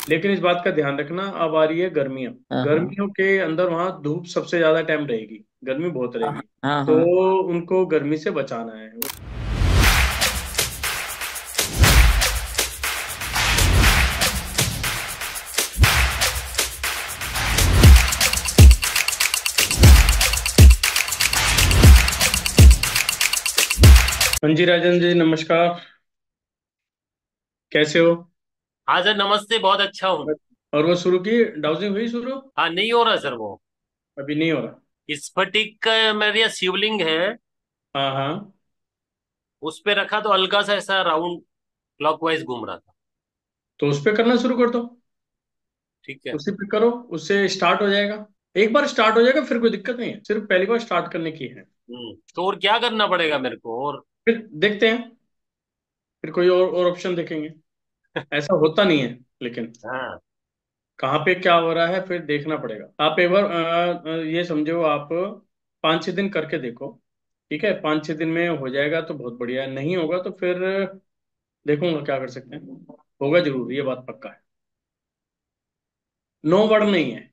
लेकिन इस बात का ध्यान रखना, अब आ रही है गर्मियां। हाँ हाँ गर्मियों के अंदर वहां धूप सबसे ज्यादा टाइम रहेगी, गर्मी बहुत हाँ रहेगी। हाँ तो हाँ। उनको गर्मी से बचाना है। हाँ जी राजन जी, नमस्कार। कैसे हो? हाँ सर, नमस्ते। बहुत अच्छा हूँ। और वो शुरू की, डाउजिंग हुई शुरू? हाँ, नहीं हो रहा सर वो। अभी नहीं हो रहा? स्फटिक का मेरे यहाँ शिवलिंग है। हाँ हाँ। उस पे रखा तो हल्का सा ऐसा राउंड क्लॉकवाइज घूम रहा था। तो उस पे करना शुरू कर दो। ठीक है। उसी पे करो, उससे स्टार्ट हो जाएगा। एक बार स्टार्ट हो जाएगा, फिर कोई दिक्कत नहीं है, सिर्फ पहली बार स्टार्ट करने की है। तो और क्या करना पड़ेगा मेरे को और? फिर देखते हैं, फिर कोई और ऑप्शन देखेंगे। ऐसा होता नहीं है लेकिन। हाँ। कहाँ पे क्या हो रहा है फिर देखना पड़ेगा। आप एक बार ये समझो, आप 5-6 दिन करके देखो। ठीक है, 5-6 दिन में हो जाएगा तो बहुत बढ़िया है, नहीं होगा तो फिर देखूंगा क्या कर सकते हैं। होगा जरूर, ये बात पक्का है। नो वर्ड नहीं है।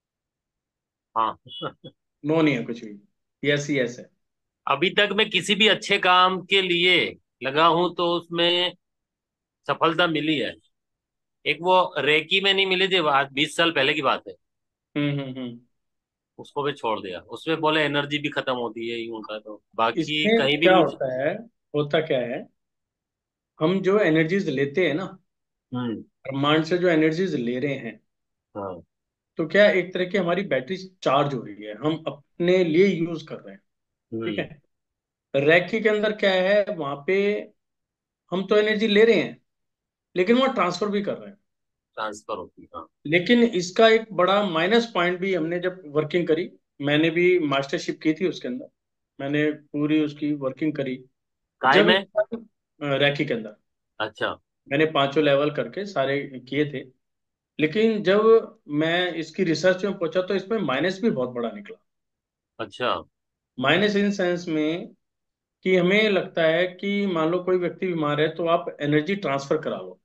हाँ। नो नहीं है कुछ भी, यस ही यस है। अभी तक मैं किसी भी अच्छे काम के लिए लगा हूं तो उसमें सफलता मिली है। एक वो रेकी में नहीं मिली थी, आज 20 साल पहले की बात है। हम्म। उसको भी छोड़ दिया। उसमें बोले एनर्जी भी खत्म होती है, यूं होता है, तो बाकी इसमें कहीं भी क्या मुझे। होता है, होता क्या है, हम जो एनर्जीज लेते हैं ना, हम्म। ब्रह्मांड से जो एनर्जीज ले रहे हैं, हाँ। तो क्या एक तरह की हमारी बैटरी चार्ज हो रही है, हम अपने लिए यूज कर रहे हैं। ठीक हम्म। है। रैकी के अंदर क्या है, वहां पे हम तो एनर्जी ले रहे हैं, लेकिन वहां ट्रांसफर भी कर रहे हैं। ट्रांसफर होती है, हाँ। लेकिन इसका एक बड़ा माइनस पॉइंट भी, हमने जब वर्किंग करी, मैंने भी मास्टरशिप की थी उसके अंदर, मैंने पूरी उसकी वर्किंग करी। काय जब में? रैकी के अंदर अच्छा। मैंने पांचों लेवल करके सारे किए थे। लेकिन जब मैं इसकी रिसर्च में पहुंचा तो इसमें माइनस भी बहुत बड़ा निकला। अच्छा। माइनस इन सेंस में कि हमें लगता है कि मान लो कोई व्यक्ति बीमार है तो आप एनर्जी ट्रांसफर करा लो,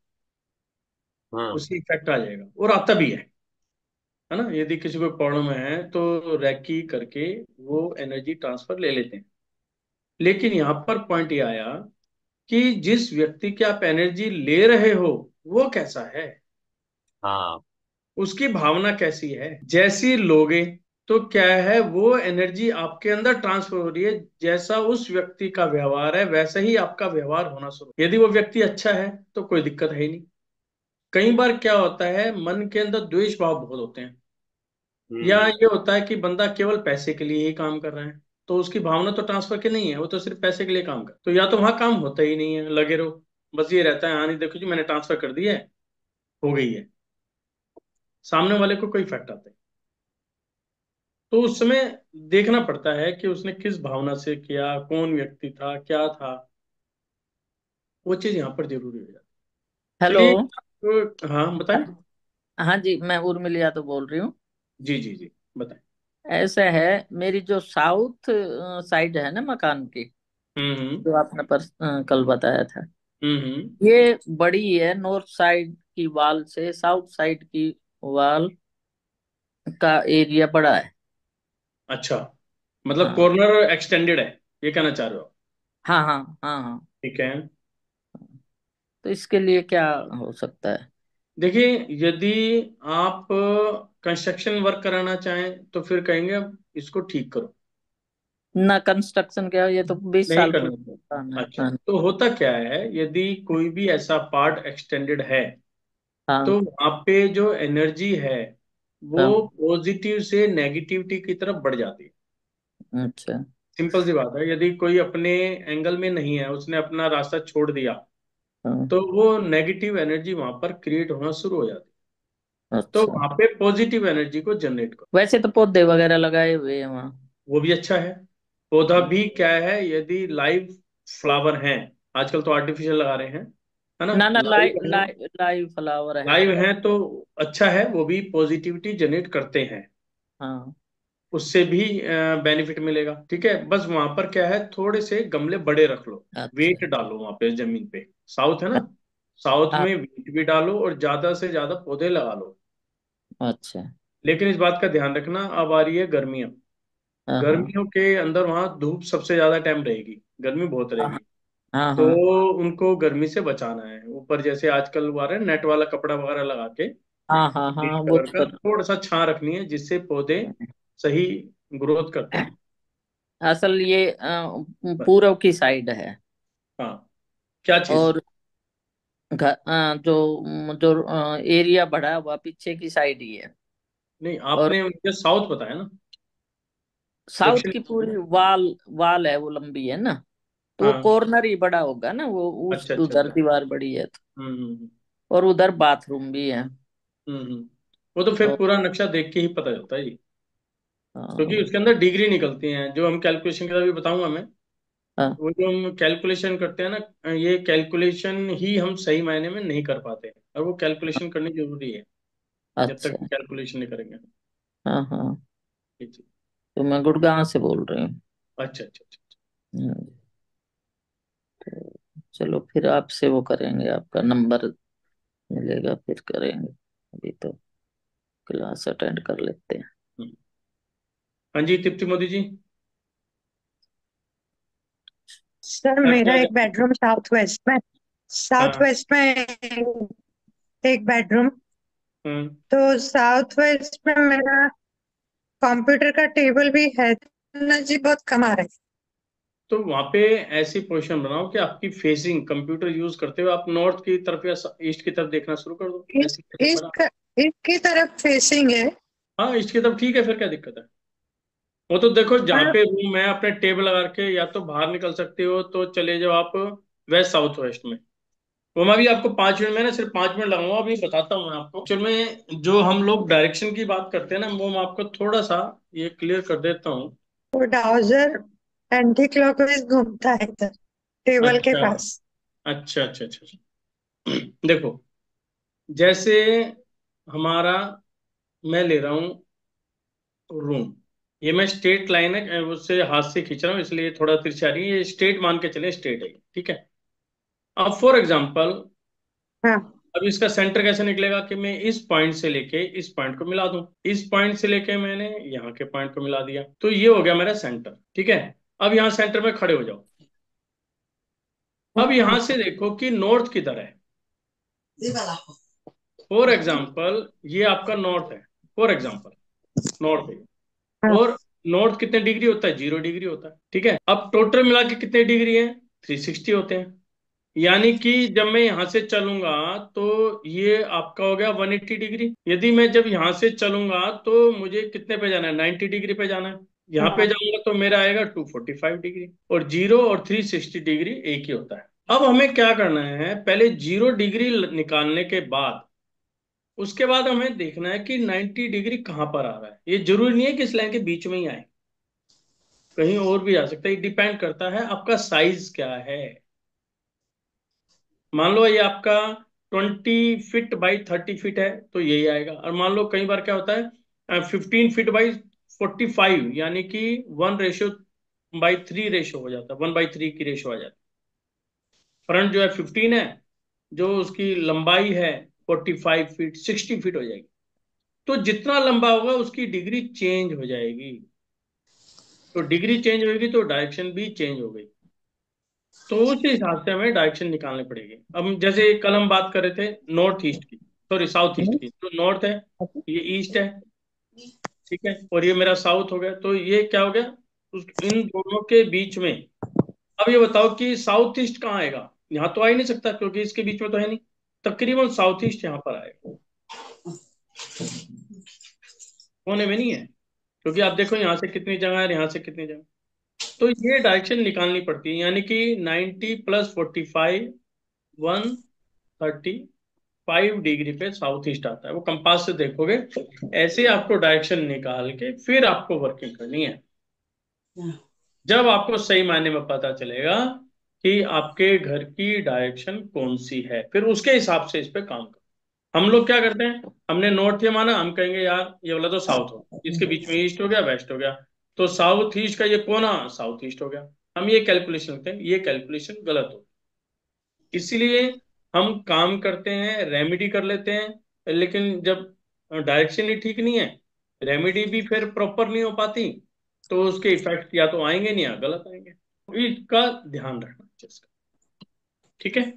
हाँ। उससे इफेक्ट आ जाएगा, और आता भी है ना। यदि किसी को प्रॉब्लम है तो रैकी करके वो एनर्जी ट्रांसफर ले लेते हैं। लेकिन यहाँ पर पॉइंट ये आया कि जिस व्यक्ति की आप एनर्जी ले रहे हो, वो कैसा है, हाँ। उसकी भावना कैसी है। जैसी लोगे तो क्या है, वो एनर्जी आपके अंदर ट्रांसफर हो रही है। जैसा उस व्यक्ति का व्यवहार है, वैसा ही आपका व्यवहार होना शुरू। यदि वो व्यक्ति अच्छा है तो कोई दिक्कत है ही नहीं। कई बार क्या होता है, मन के अंदर द्वेष भाव बहुत होते हैं, या हम्म। ये होता है कि बंदा केवल पैसे के लिए ही काम कर रहा है, तो उसकी भावना तो ट्रांसफर की नहीं है, वो तो सिर्फ पैसे के लिए काम कर, तो या तो वहां काम होता ही नहीं है, लगे रहो। बस ये रहता है, हाँ नहीं देखो जी मैंने ट्रांसफर कर दिया है, हो गई है। सामने वाले को कोई इफेक्ट आता है। तो उस समय देखना पड़ता है कि उसने किस भावना से किया, कौन व्यक्ति था, क्या था। वो चीज यहाँ पर जरूरी हो जाती है। हेलो। चलिए हाँ बताएं। हाँ जी, मैं उर्मिला यादव बोल रही हूँ। जी जी जी, बताएं। ऐसा है, मेरी जो साउथ साइड है ना मकान की, हम्म। जो आपने कल बताया था, हम्म। ये बड़ी है। नॉर्थ साइड की वॉल से साउथ साइड की वॉल का एरिया बड़ा है। अच्छा, मतलब हाँ कॉर्नर एक्सटेंडेड है, ये कहना चाह रहे हो आप? हाँ हाँ हाँ हाँ। ठीक है। तो इसके लिए क्या हो सकता है? देखिए, यदि आप कंस्ट्रक्शन वर्क कराना चाहें तो फिर कहेंगे अब इसको ठीक करो। ना कंस्ट्रक्शन क्या, ये तो 20 साल नहीं करना पुराना तो है। अच्छा, हाँ तो होता क्या है, यदि कोई भी ऐसा पार्ट एक्सटेंडेड है हाँ तो वहां पे जो एनर्जी है वो हाँ। पॉजिटिव से नेगेटिविटी की तरफ बढ़ जाती है। अच्छा। सिंपल सी बात है, यदि कोई अपने एंगल में नहीं है, उसने अपना रास्ता छोड़ दिया, हाँ। तो वो नेगेटिव एनर्जी वहां पर क्रिएट होना शुरू हो जाती है। तो अच्छा। वहां पे पॉजिटिव एनर्जी को जनरेट करो। वैसे तो पौधे वगैरह लगाए हुए हैं वहाँ। वो भी अच्छा है। पौधा भी क्या है, यदि लाइव फ्लावर हैं, आजकल तो आर्टिफिशियल लगा रहे हैं, है ना। ना ना, लाइव लाइव है, लाइव लाइव फ्लावर है। लाइव हैं तो अच्छा है, वो भी पॉजिटिविटी जनरेट करते हैं। हाँ। उससे भी बेनिफिट मिलेगा। ठीक है, बस वहां पर क्या है, थोड़े से गमले बड़े रख लो, अच्छा। वेट डालो वहां पे जमीन पे। साउथ है ना, साउथ हाँ। में वीट भी डालो और ज्यादा से ज्यादा पौधे लगा लो। अच्छा। लेकिन इस बात का ध्यान रखना, अब आ रही है गर्मियां। हाँ हाँ गर्मियों के अंदर वहां धूप सबसे ज्यादा टाइम रहेगी, गर्मी बहुत हाँ रहेगी। हाँ तो हाँ उनको गर्मी से बचाना है। ऊपर जैसे आजकल वो आ रहा है नेट वाला कपड़ा वगैरह लगा के, हाँ हाँ ग्रीन हाँ, वो कलर तो का, कर। थोड़ा सा छां रखनी है जिससे पौधे सही ग्रोथ करते हैं। असल ये बस। पूरब की साइड है। हाँ। क्या चीज? और जो एरिया बढ़ा हुआ पीछे की साइड ही है। नहीं, और आपने मुझे साउथ बताया ना। साउथ दक्षिण। की पूरी वाल वाल है, वो लंबी है ना, तो वो हाँ। कॉर्नर ही बड़ा होगा ना, वो उस अच्छा अच्छा उधर अच्छा। दीवार बड़ी है तो। हम्म हम्म और उधर बाथरूम भी है। वो तो फिर और पूरा नक्शा देख के ही पता चलता है जी। क्योंकि हाँ उसके अंदर डिग्री निकलती हैं जो हम कैलकुलेशन के अभी बताऊंगा मैं। हाँ, वो जो हम कैलकुलेशन करते हैं ना, ये कैलकुलेशन ही हम सही मायने में नहीं कर पाते, और वो कैलकुलेशन करनी जरूरी है। जब तक अच्छा। कैलकुलेशन नहीं करेंगे। हाँ हाँ, जी जी। तो मैं गुड़गांव से बोल रही हूँ। अच्छा अच्छा अच्छा। हम्म, तो चलो फिर आपसे वो करेंगे, आपका नंबर मिलेगा फिर करेंगे। अभी तो क्लास अटेंड कर लेते हैं। हम्म। हाँ जी, तृप्ति मोदी जी। सर क्या मेरा किया एक जाए? बेडरूम साउथ हाँ। वेस्ट में एक बेडरूम। हम्म। तो साउथ वेस्ट में मेरा कंप्यूटर का टेबल भी है ना जी, बहुत कम आ रहा है। तो वहां पे ऐसी पोजीशन बनाओ कि आपकी फेसिंग, कंप्यूटर यूज करते हुए आप नॉर्थ की तरफ या ईस्ट की तरफ देखना शुरू कर दो। इस ऐसी पोजीशन बना। इसका इसकी तरफ फेसिंग है। हाँ, ईस्ट की तरफ ठीक है, फिर क्या दिक्कत है? वो तो देखो, जहाँ हाँ, पे रूम है अपने टेबल लगा के या तो बाहर निकल सकते हो, तो चले जाओ आप वेस्ट साउथ वेस्ट में। वो मैं भी आपको 5 मिनट में ना, सिर्फ 5 मिनट लगाऊंगा, अभी बताता हूँ मैं आपको। एक्चुअल में जो हम लोग डायरेक्शन की बात करते हैं ना, वो मैं आपको थोड़ा सा ये क्लियर कर देता हूँ। वो डाउजर एंटी क्लॉकवाइज घूमता है इधर टेबल के अच्छा पास। अच्छा अच्छा अच्छा अच्छा। देखो, जैसे हमारा, मैं ले रहा हूँ रूम, ये मैं स्ट्रेट लाइन है उससे हाथ से खींच रहा हूँ, इसलिए थोड़ा तिरछा आ रही है। ये स्ट्रेट मान के चले, स्ट्रेट है, ठीक है। अब फॉर एग्जाम्पल, हाँ अब इसका सेंटर कैसे निकलेगा कि मैं इस पॉइंट से लेके इस पॉइंट को मिला दूं, इस पॉइंट से लेके मैंने यहाँ के पॉइंट को मिला दिया, तो ये हो गया मेरा सेंटर, ठीक है। अब यहाँ सेंटर में खड़े हो जाओ। अब हाँ यहां से देखो कि नॉर्थ किधर है। फॉर एग्जाम्पल, ये आपका नॉर्थ है, फॉर एग्जाम्पल नॉर्थ है। हाँ और नॉर्थ कितने डिग्री होता है? 0 डिग्री होता है, ठीक है। अब टोटल मिला के कितने डिग्री है? 360 होते हैं। यानी कि जब मैं यहां से चलूंगा तो ये आपका हो गया 180 डिग्री। यदि मैं जब यहां से चलूंगा तो मुझे कितने पे जाना है? 90 डिग्री पे जाना है। यहाँ पे हाँ। जाऊंगा तो मेरा आएगा 245 डिग्री। और 0 और 360 डिग्री एक ही होता है। अब हमें क्या करना है, पहले 0 डिग्री निकालने के बाद, उसके बाद हमें देखना है कि 90 डिग्री कहाँ पर आ रहा है। ये जरूरी नहीं है कि इस लाइन के बीच में ही आए, कहीं और भी आ सकता है। ये डिपेंड करता है आपका साइज क्या है। मान लो ये आपका 20 फीट बाई 30 फीट है, तो यही आएगा। और मान लो कई बार क्या होता है, 15 फीट बाई 45, यानी कि 1:3 हो जाता है, 1/3 की रेशो आ जाती है। फ्रंट जो है 15 है, जो उसकी लंबाई है 45 फीट, 60 फीट हो जाएगी। तो जितना लंबा होगा उसकी डिग्री चेंज हो जाएगी। तो डिग्री चेंज होगी तो डायरेक्शन भी चेंज हो गई। तो उस हिसाब से हमें डायरेक्शन निकालनी पड़ेगी। अब जैसे कल हम बात कर रहे थे नॉर्थ ईस्ट की, सॉरी साउथ ईस्ट की, तो नॉर्थ है, ये ईस्ट है, ठीक है, और ये मेरा साउथ हो गया। तो ये क्या हो गया, इन दोनों के बीच में। अब ये बताओ कि साउथ ईस्ट कहाँ आएगा? यहाँ तो आ ही नहीं सकता क्योंकि इसके बीच में तो है नहीं। तकरीबन साउथ ईस्ट यहाँ पर आएगा, कोने में नहीं है। क्योंकि आप देखो यहाँ से कितनी जगह है और यहाँ से कितनी जगह। तो ये डायरेक्शन निकालनी पड़ती है, यानी कि 90 + 45, 135 डिग्री पे साउथ ईस्ट आता है। वो कंपास से देखोगे, ऐसे आपको डायरेक्शन निकाल के फिर आपको वर्किंग करनी है। जब आपको सही मायने में पता चलेगा कि आपके घर की डायरेक्शन कौन सी है, फिर उसके हिसाब से इस पे काम करो। हम लोग क्या करते हैं, हमने नॉर्थ ये माना, हम कहेंगे यार ये वाला तो साउथ हो, इसके बीच में ईस्ट हो गया, वेस्ट हो गया, तो साउथ ईस्ट का ये कोना साउथ ईस्ट हो गया। हम ये कैलकुलेशन करते हैं, ये कैलकुलेशन गलत हो। इसीलिए हम काम करते हैं, रेमेडी कर लेते हैं, लेकिन जब डायरेक्शन ही ठीक नहीं है, रेमेडी भी फिर प्रॉपर नहीं हो पाती, तो उसके इफेक्ट या तो आएंगे नहीं या गलत आएंगे। तो इसका ध्यान रखना चाहिए इसका। ठीक है।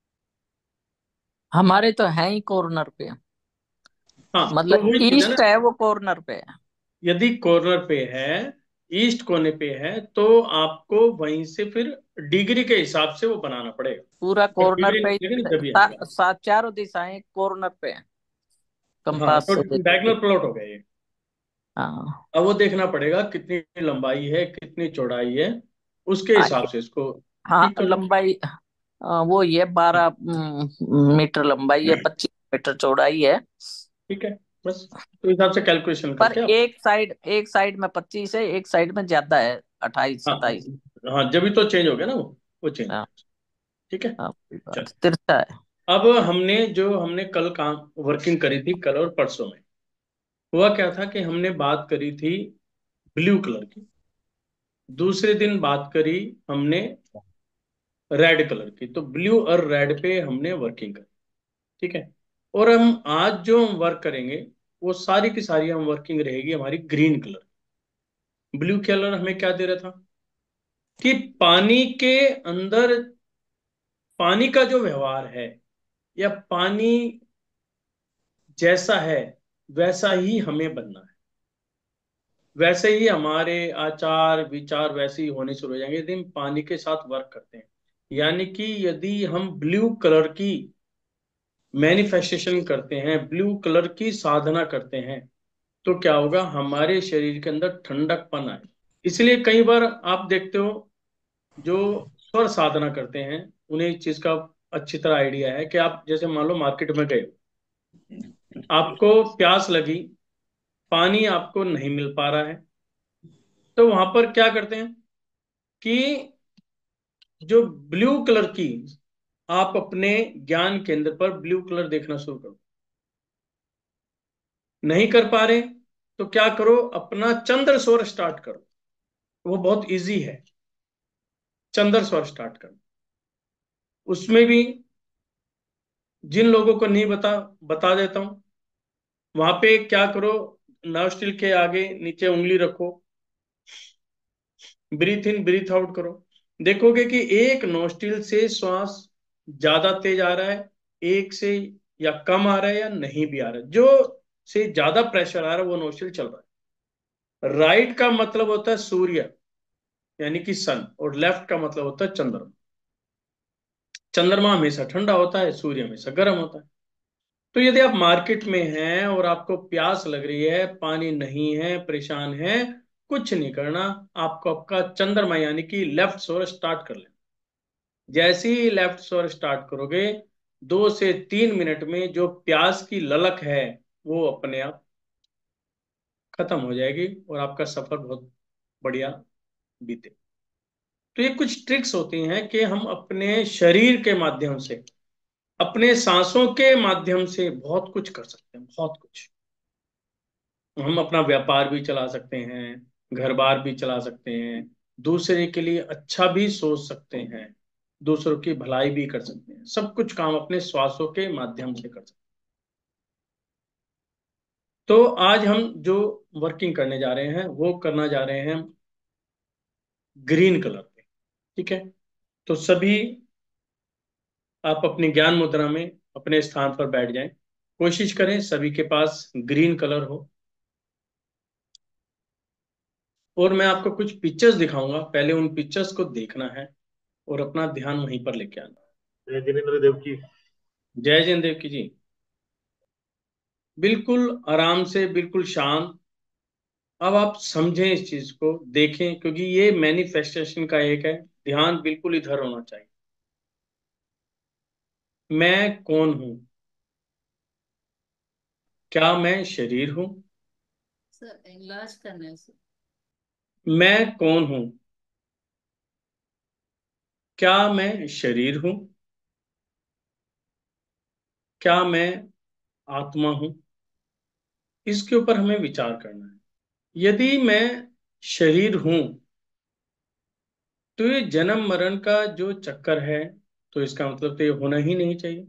हमारे तो है ही कॉर्नर पे, हाँ, तो मतलब वही चीज है ना, ईस्ट है वो कॉर्नर पे है। यदि कॉर्नर पे है, ईस्ट कोने पे है, तो आपको वहीं से फिर डिग्री के हिसाब से वो बनाना पड़ेगा। पूरा जब कॉर्नर डिग्री पे ही, निकलेगी ना जब ही आएगा। चारों दिशाएं कॉर्नर पे है, हाँ, कंपास तो से देखेंगे। डायगोनल प्लॉट हो गया ये। हाँ। अब वो देखना पड़ेगा कितनी लंबाई है, कितनी चौड़ाई है, उसके हाँ हिसाब से इसको हाँ, ठीक कर लो। लंबाई वो ये 12 मीटर लंबाई है, 25 मीटर चौड़ाई है। ठीक है, बस तो हिसाब से कैलकुलेशन पर करके आप। एक साइड में 25 है, एक साइड में ज्यादा है, 28 हाँ 27। हाँ, जब भी तो चेंज हो गया ना वो चेंज हो हाँ गया। ठीक है। हाँ, कोई बात, चलो, तिरछा है। अब हमने कल काम वर्किंग करी थी, कल और परसों में हुआ क्या था कि हमने बात करी थी ब्लू कलर की, दूसरे दिन बात करी हमने रेड कलर की, तो ब्लू और रेड पे हमने वर्किंग करी। ठीक है। और हम आज जो हम वर्क करेंगे, वो सारी की सारी हम वर्किंग रहेगी हमारी ग्रीन कलर। ब्लू कलर हमें क्या दे रहा था कि पानी के अंदर, पानी का जो व्यवहार है, या पानी जैसा है वैसा ही हमें बनना है, वैसे ही हमारे आचार विचार वैसे ही होने शुरू हो जाएंगे यदि हम पानी के साथ वर्क करते हैं। यानी कि यदि हम ब्लू कलर की मैनिफेस्टेशन करते हैं, ब्लू कलर की साधना करते हैं, तो क्या होगा, हमारे शरीर के अंदर ठंडकपन आए। इसलिए कई बार आप देखते हो जो स्वर साधना करते हैं, उन्हें इस चीज का अच्छी तरह आइडिया है कि आप जैसे मान लो मार्केट में गए, आपको प्यास लगी, पानी आपको नहीं मिल पा रहा है, तो वहां पर क्या करते हैं कि जो ब्लू कलर की, आप अपने ज्ञान केंद्र पर ब्लू कलर देखना शुरू करो। नहीं कर पा रहे तो क्या करो, अपना चंद्र स्वर स्टार्ट करो, वो बहुत इजी है। चंद्र स्वर स्टार्ट करो, उसमें भी जिन लोगों को नहीं बता देता हूं, वहां पे क्या करो, नॉस्ट्रिल के आगे नीचे उंगली रखो, ब्रीथ इन ब्रीथ आउट करो, देखोगे कि एक नोस्ट्रिल से श्वास ज्यादा तेज आ रहा है, एक से या कम आ रहा है या नहीं भी आ रहा है। जो से ज्यादा प्रेशर आ रहा है वो नोस्ट्रिल चल रहा है। राइट का मतलब होता है सूर्य, यानी कि सन, और लेफ्ट का मतलब होता है चंद्रमा। चंद्रमा हमेशा ठंडा होता है, सूर्य हमेशा गर्म होता है। तो यदि आप मार्केट में हैं और आपको प्यास लग रही है, पानी नहीं है, परेशान है, कुछ नहीं करना, आपको आपका चंद्रमा यानी कि लेफ्ट स्वर स्टार्ट कर लेना। जैसे ही लेफ्ट स्वर स्टार्ट करोगे, 2 से 3 मिनट में जो प्यास की ललक है वो अपने आप खत्म हो जाएगी और आपका सफर बहुत बढ़िया बीते। तो ये कुछ ट्रिक्स होती हैं कि हम अपने शरीर के माध्यम से, अपने सांसों के माध्यम से बहुत कुछ कर सकते हैं, बहुत कुछ। हम अपना व्यापार भी चला सकते हैं, घर बार भी चला सकते हैं, दूसरे के लिए अच्छा भी सोच सकते हैं, दूसरों की भलाई भी कर सकते हैं, सब कुछ काम अपने श्वासों के माध्यम से कर सकते हैं। तो आज हम जो वर्किंग करने जा रहे हैं वो करना जा रहे हैं ग्रीन कलर पे। ठीक है। तो सभी आप अपनी ज्ञान मुद्रा में अपने स्थान पर बैठ जाएं, कोशिश करें सभी के पास ग्रीन कलर हो। और मैं आपको कुछ पिक्चर्स दिखाऊंगा, पहले उन पिक्चर्स को देखना है और अपना ध्यान वहीं पर लेके आना। जय जिनेन्द्र देव की। जय जयन देव की जी। बिल्कुल आराम से, बिल्कुल शांत। अब आप समझें इस चीज को, देखें, क्योंकि ये मैनिफेस्टेशन का एक है, ध्यान बिल्कुल इधर होना चाहिए। मैं कौन हूं? क्या मैं शरीर हूं? सर इलाज करने से। मैं कौन हूं? क्या मैं शरीर हूं? क्या मैं आत्मा हूं? इसके ऊपर हमें विचार करना है। यदि मैं शरीर हूं, तो ये जन्म मरण का जो चक्कर है तो इसका मतलब तो ये होना ही नहीं चाहिए।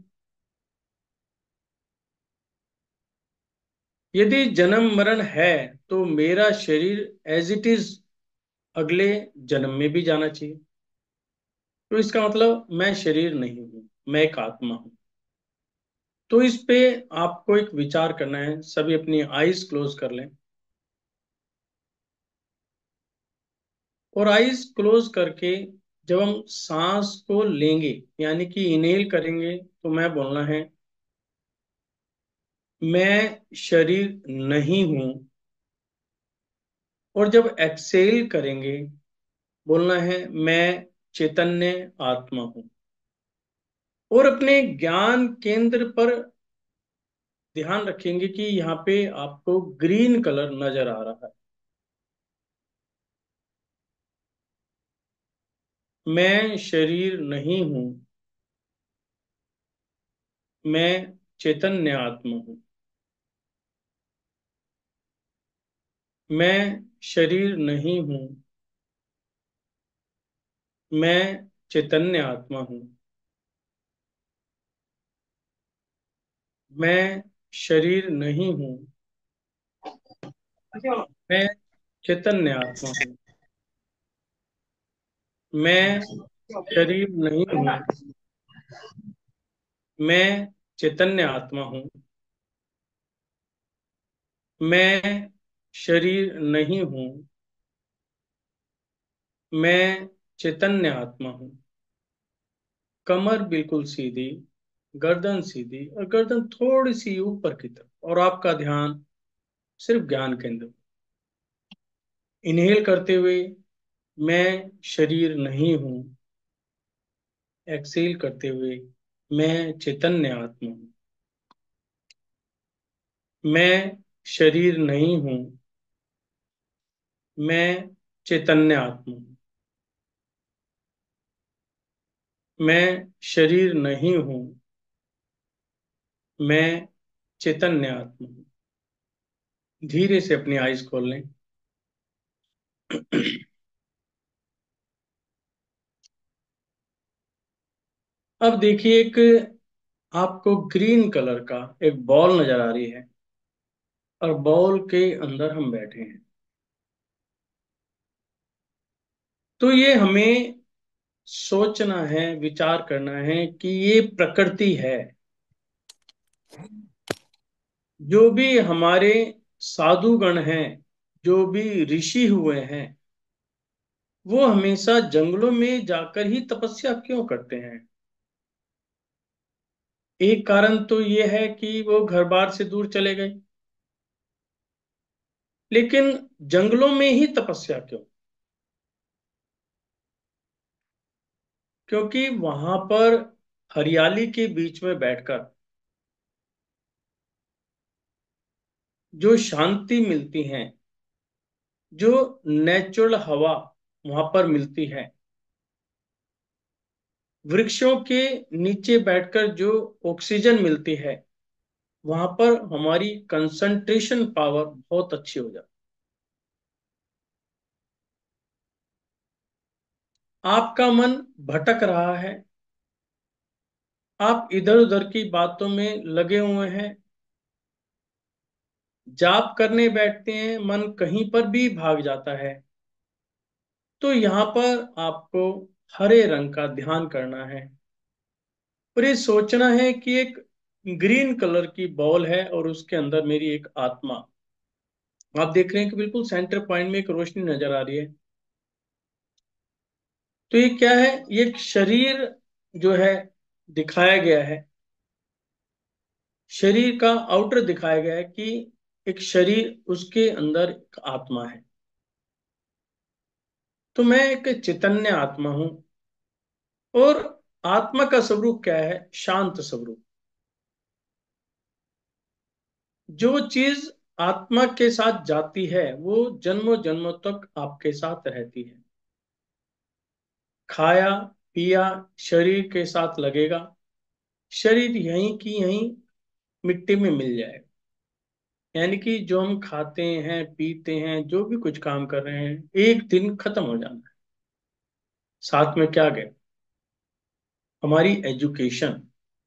यदि जन्म मरण है तो मेरा शरीर एज इट इज अगले जन्म में भी जाना चाहिए। तो इसका मतलब मैं शरीर नहीं हूं, मैं एक आत्मा हूं। तो इस पे आपको एक विचार करना है। सभी अपनी आईज क्लोज कर लें, और आईज क्लोज करके जब हम सांस को लेंगे यानी कि इनहेल करेंगे तो मैं बोलना है मैं शरीर नहीं हूं। और जब एक्सेल करेंगे बोलना है मैं चैतन्य आत्मा हूं। और अपने ज्ञान केंद्र पर ध्यान रखेंगे कि यहाँ पे आपको ग्रीन कलर नजर आ रहा है। मैं शरीर नहीं हूं, मैं चैतन्य आत्मा हूं। मैं शरीर नहीं हूं, मैं चैतन्य आत्मा हूं। मैं शरीर नहीं हूं, मैं चैतन्य आत्मा हूं। मैं शरीर नहीं हूं, मैं चैतन्य आत्मा हूं। मैं शरीर नहीं हूं, मैं चैतन्य आत्मा हूं। कमर बिल्कुल सीधी, गर्दन सीधी, और गर्दन थोड़ी सी ऊपर की तरफ, और आपका ध्यान सिर्फ ज्ञान केंद्र। इनहेल करते हुए मैं शरीर नहीं हूं, एक्सेल करते हुए मैं चैतन्य आत्मा हूं। मैं शरीर नहीं हूं, मैं चैतन्य आत्मा हूं। मैं शरीर नहीं हूं, मैं चैतन्य आत्मा हूं। धीरे से अपनी आईज खोल लें। अब देखिए एक आपको ग्रीन कलर का एक बॉल नजर आ रही है, और बॉल के अंदर हम बैठे हैं। तो ये हमें सोचना है, विचार करना है कि ये प्रकृति है। जो भी हमारे साधुगण हैं, जो भी ऋषि हुए हैं, वो हमेशा जंगलों में जाकर ही तपस्या क्यों करते हैं? एक कारण तो ये है कि वो घर बार से दूर चले गए, लेकिन जंगलों में ही तपस्या क्यों? क्योंकि वहां पर हरियाली के बीच में बैठकर जो शांति मिलती है, जो नेचुरल हवा वहां पर मिलती है, वृक्षों के नीचे बैठकर जो ऑक्सीजन मिलती है, वहां पर हमारी कंसंट्रेशन पावर बहुत अच्छी हो जाती है। आपका मन भटक रहा है, आप इधर उधर की बातों में लगे हुए हैं, जाप करने बैठते हैं, मन कहीं पर भी भाग जाता है। तो यहाँ पर आपको हरे रंग का ध्यान करना है, और ये सोचना है कि एक ग्रीन कलर की बॉल है और उसके अंदर मेरी एक आत्मा। आप देख रहे हैं कि बिल्कुल सेंटर पॉइंट में एक रोशनी नजर आ रही है। तो ये क्या है? ये एक शरीर जो है दिखाया गया है, शरीर का आउटर दिखाया गया है कि एक शरीर, उसके अंदर एक आत्मा है। तो मैं एक चैतन्य आत्मा हूं, और आत्मा का स्वरूप क्या है? शांत स्वरूप। जो चीज आत्मा के साथ जाती है वो जन्मों जन्मों तक आपके साथ रहती है। खाया पिया शरीर के साथ लगेगा, शरीर यहीं की यहीं मिट्टी में मिल जाएगा। यानी कि जो हम खाते हैं पीते हैं, जो भी कुछ काम कर रहे हैं, एक दिन खत्म हो जाना है। साथ में क्या गया? हमारी एजुकेशन,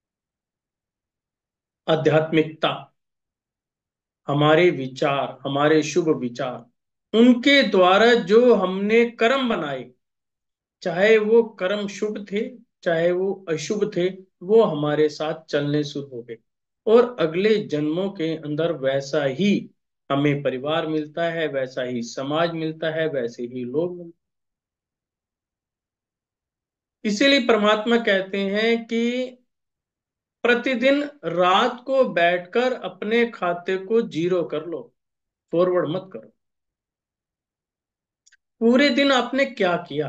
आध्यात्मिकता, हमारे विचार, हमारे शुभ विचार, उनके द्वारा जो हमने कर्म बनाए, चाहे वो कर्म शुभ थे चाहे वो अशुभ थे, वो हमारे साथ चलने शुरू हो गए। और अगले जन्मों के अंदर वैसा ही हमें परिवार मिलता है, वैसा ही समाज मिलता है, वैसे ही लोग मिलते हैं। इसीलिए परमात्मा कहते हैं कि प्रतिदिन रात को बैठकर अपने खाते को जीरो कर लो, फॉरवर्ड मत करो। पूरे दिन आपने क्या किया,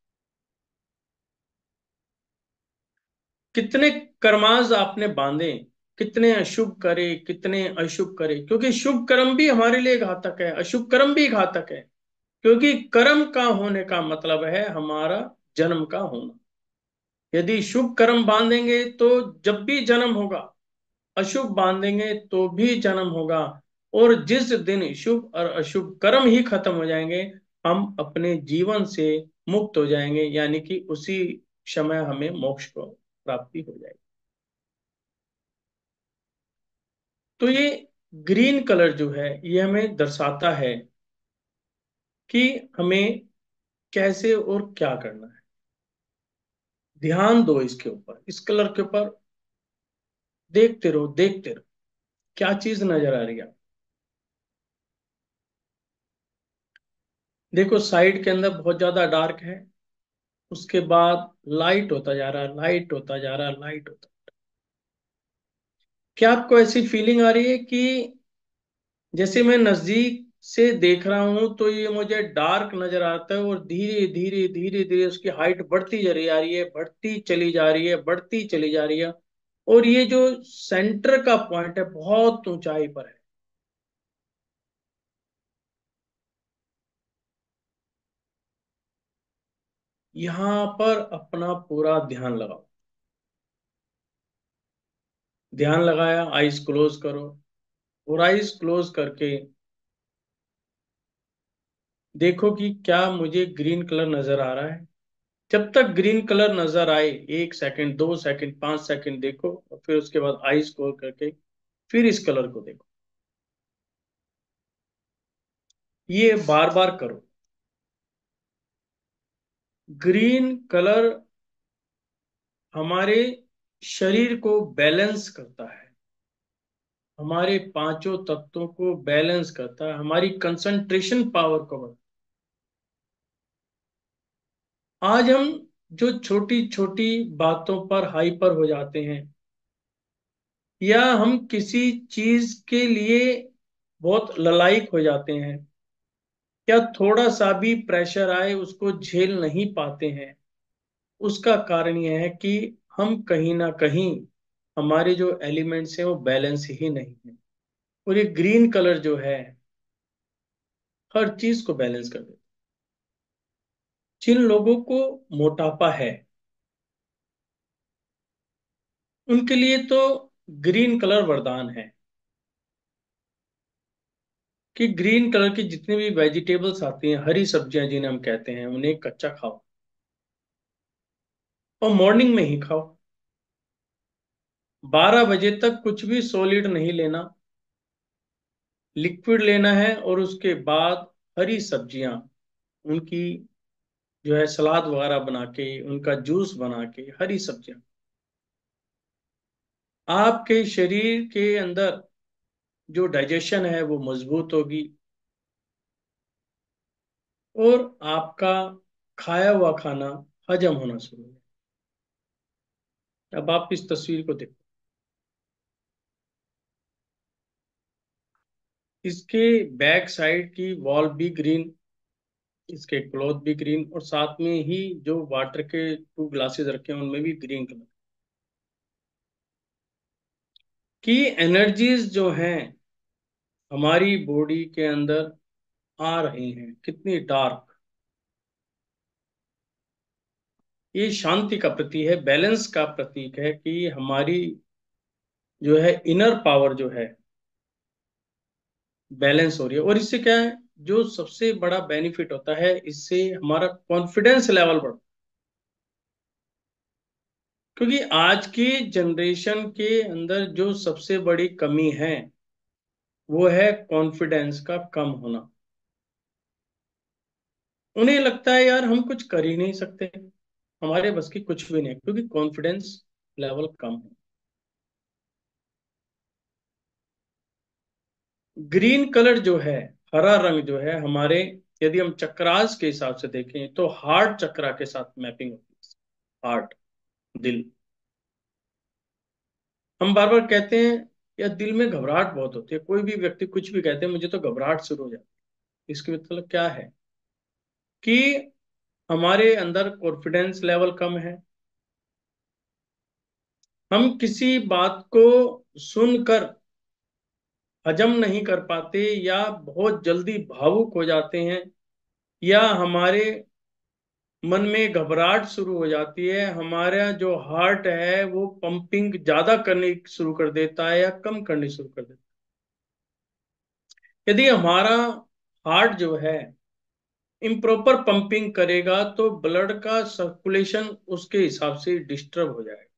कितने कर्माज आपने बांधे, कितने अशुभ करे, कितने अशुभ करे, क्योंकि शुभ कर्म भी हमारे लिए घातक है, अशुभ कर्म भी घातक है। क्योंकि कर्म का होने का मतलब है हमारा जन्म का होना। यदि शुभ कर्म बांधेंगे तो जब भी जन्म होगा, अशुभ बांधेंगे तो भी जन्म होगा। और जिस दिन शुभ और अशुभ कर्म ही खत्म हो जाएंगे, हम अपने जीवन से मुक्त हो जाएंगे, यानी कि उसी समय हमें मोक्ष को प्राप्ति हो जाएगी। तो ये ग्रीन कलर जो है ये हमें दर्शाता है कि हमें कैसे और क्या करना है। ध्यान दो इसके ऊपर, इस कलर के ऊपर देखते रहो, देखते रहो क्या चीज नजर आ रही है। देखो साइड के अंदर बहुत ज्यादा डार्क है, उसके बाद लाइट होता जा रहा है, लाइट होता जा रहा है, लाइट होता। क्या आपको ऐसी फीलिंग आ रही है कि जैसे मैं नजदीक से देख रहा हूं तो ये मुझे डार्क नजर आता है, और धीरे धीरे धीरे धीरे उसकी हाइट बढ़ती चली जा रही है, बढ़ती चली जा रही है, बढ़ती चली जा रही है। और ये जो सेंटर का पॉइंट है बहुत ऊंचाई पर है। यहां पर अपना पूरा ध्यान लगाओ। ध्यान लगाया, आईज क्लोज करो, और आईज क्लोज करके देखो कि क्या मुझे ग्रीन कलर नजर आ रहा है। जब तक ग्रीन कलर नजर आए, 1 सेकंड, 2 सेकंड, 5 सेकंड देखो, और फिर उसके बाद आईज क्लोज करके फिर इस कलर को देखो। ये बार बार करो। ग्रीन कलर हमारे शरीर को बैलेंस करता है, हमारे पांचों तत्वों को बैलेंस करता है, हमारी कंसंट्रेशन पावर को बढ़ाता है। आज हम जो छोटी छोटी बातों पर हाइपर हो जाते हैं, या हम किसी चीज के लिए बहुत ललायक हो जाते हैं, या थोड़ा सा भी प्रेशर आए उसको झेल नहीं पाते हैं, उसका कारण यह है कि हम कहीं ना कहीं हमारे जो एलिमेंट्स हैं वो बैलेंस ही नहीं है। और ये ग्रीन कलर जो है हर चीज को बैलेंस कर देता है। जिन लोगों को मोटापा है उनके लिए तो ग्रीन कलर वरदान है, कि ग्रीन कलर की जितनी भी वेजिटेबल्स आती हैं, हरी सब्जियां जिन्हें हम कहते हैं, उन्हें कच्चा खाओ और मॉर्निंग में ही खाओ। 12 बजे तक कुछ भी सॉलिड नहीं लेना, लिक्विड लेना है, और उसके बाद हरी सब्जियां, उनकी जो है सलाद वगैरह बना के, उनका जूस बना के, हरी सब्जियां, आपके शरीर के अंदर जो डाइजेशन है वो मजबूत होगी, और आपका खाया हुआ खाना हजम होना शुरू हो। अब आप इस तस्वीर को देखो, इसके बैक साइड की वॉल भी ग्रीन, इसके क्लॉथ भी ग्रीन, और साथ में ही जो वाटर के 2 ग्लासेस रखे हैं उनमें भी ग्रीन कलर की एनर्जीज जो हैं हमारी बॉडी के अंदर आ रही हैं, कितनी डार्क। ये शांति का प्रतीक है, बैलेंस का प्रतीक है, कि हमारी जो है इनर पावर जो है बैलेंस हो रही है। और इससे क्या है, जो सबसे बड़ा बेनिफिट होता है, इससे हमारा कॉन्फिडेंस लेवल बढ़ता क्योंकि आज की जनरेशन के अंदर जो सबसे बड़ी कमी है वो है कॉन्फिडेंस का कम होना। उन्हें लगता है यार हम कुछ कर ही नहीं सकते, हमारे बस की कुछ भी नहीं, क्योंकि कॉन्फिडेंस लेवल कम है। ग्रीन कलर जो है, हरा रंग जो है हमारे, यदि हम चक्रास के हिसाब से देखें तो हार्ट चक्रा के साथ मैपिंग होती है। हार्ट, दिल। हम बार बार कहते हैं यार दिल में घबराहट बहुत होती है, कोई भी व्यक्ति कुछ भी कहते हैं मुझे तो घबराहट शुरू हो जाती है। इसके मतलब क्या है कि हमारे अंदर कॉन्फिडेंस लेवल कम है। हम किसी बात को सुनकर हजम नहीं कर पाते, या बहुत जल्दी भावुक हो जाते हैं, या हमारे मन में घबराहट शुरू हो जाती है। हमारा जो हार्ट है वो पंपिंग ज्यादा करनी शुरू कर देता है या कम करनी शुरू कर देता है। यदि हमारा हार्ट जो है इम्प्रॉपर पंपिंग करेगा तो ब्लड का सर्कुलेशन उसके हिसाब से डिस्टर्ब हो जाएगा।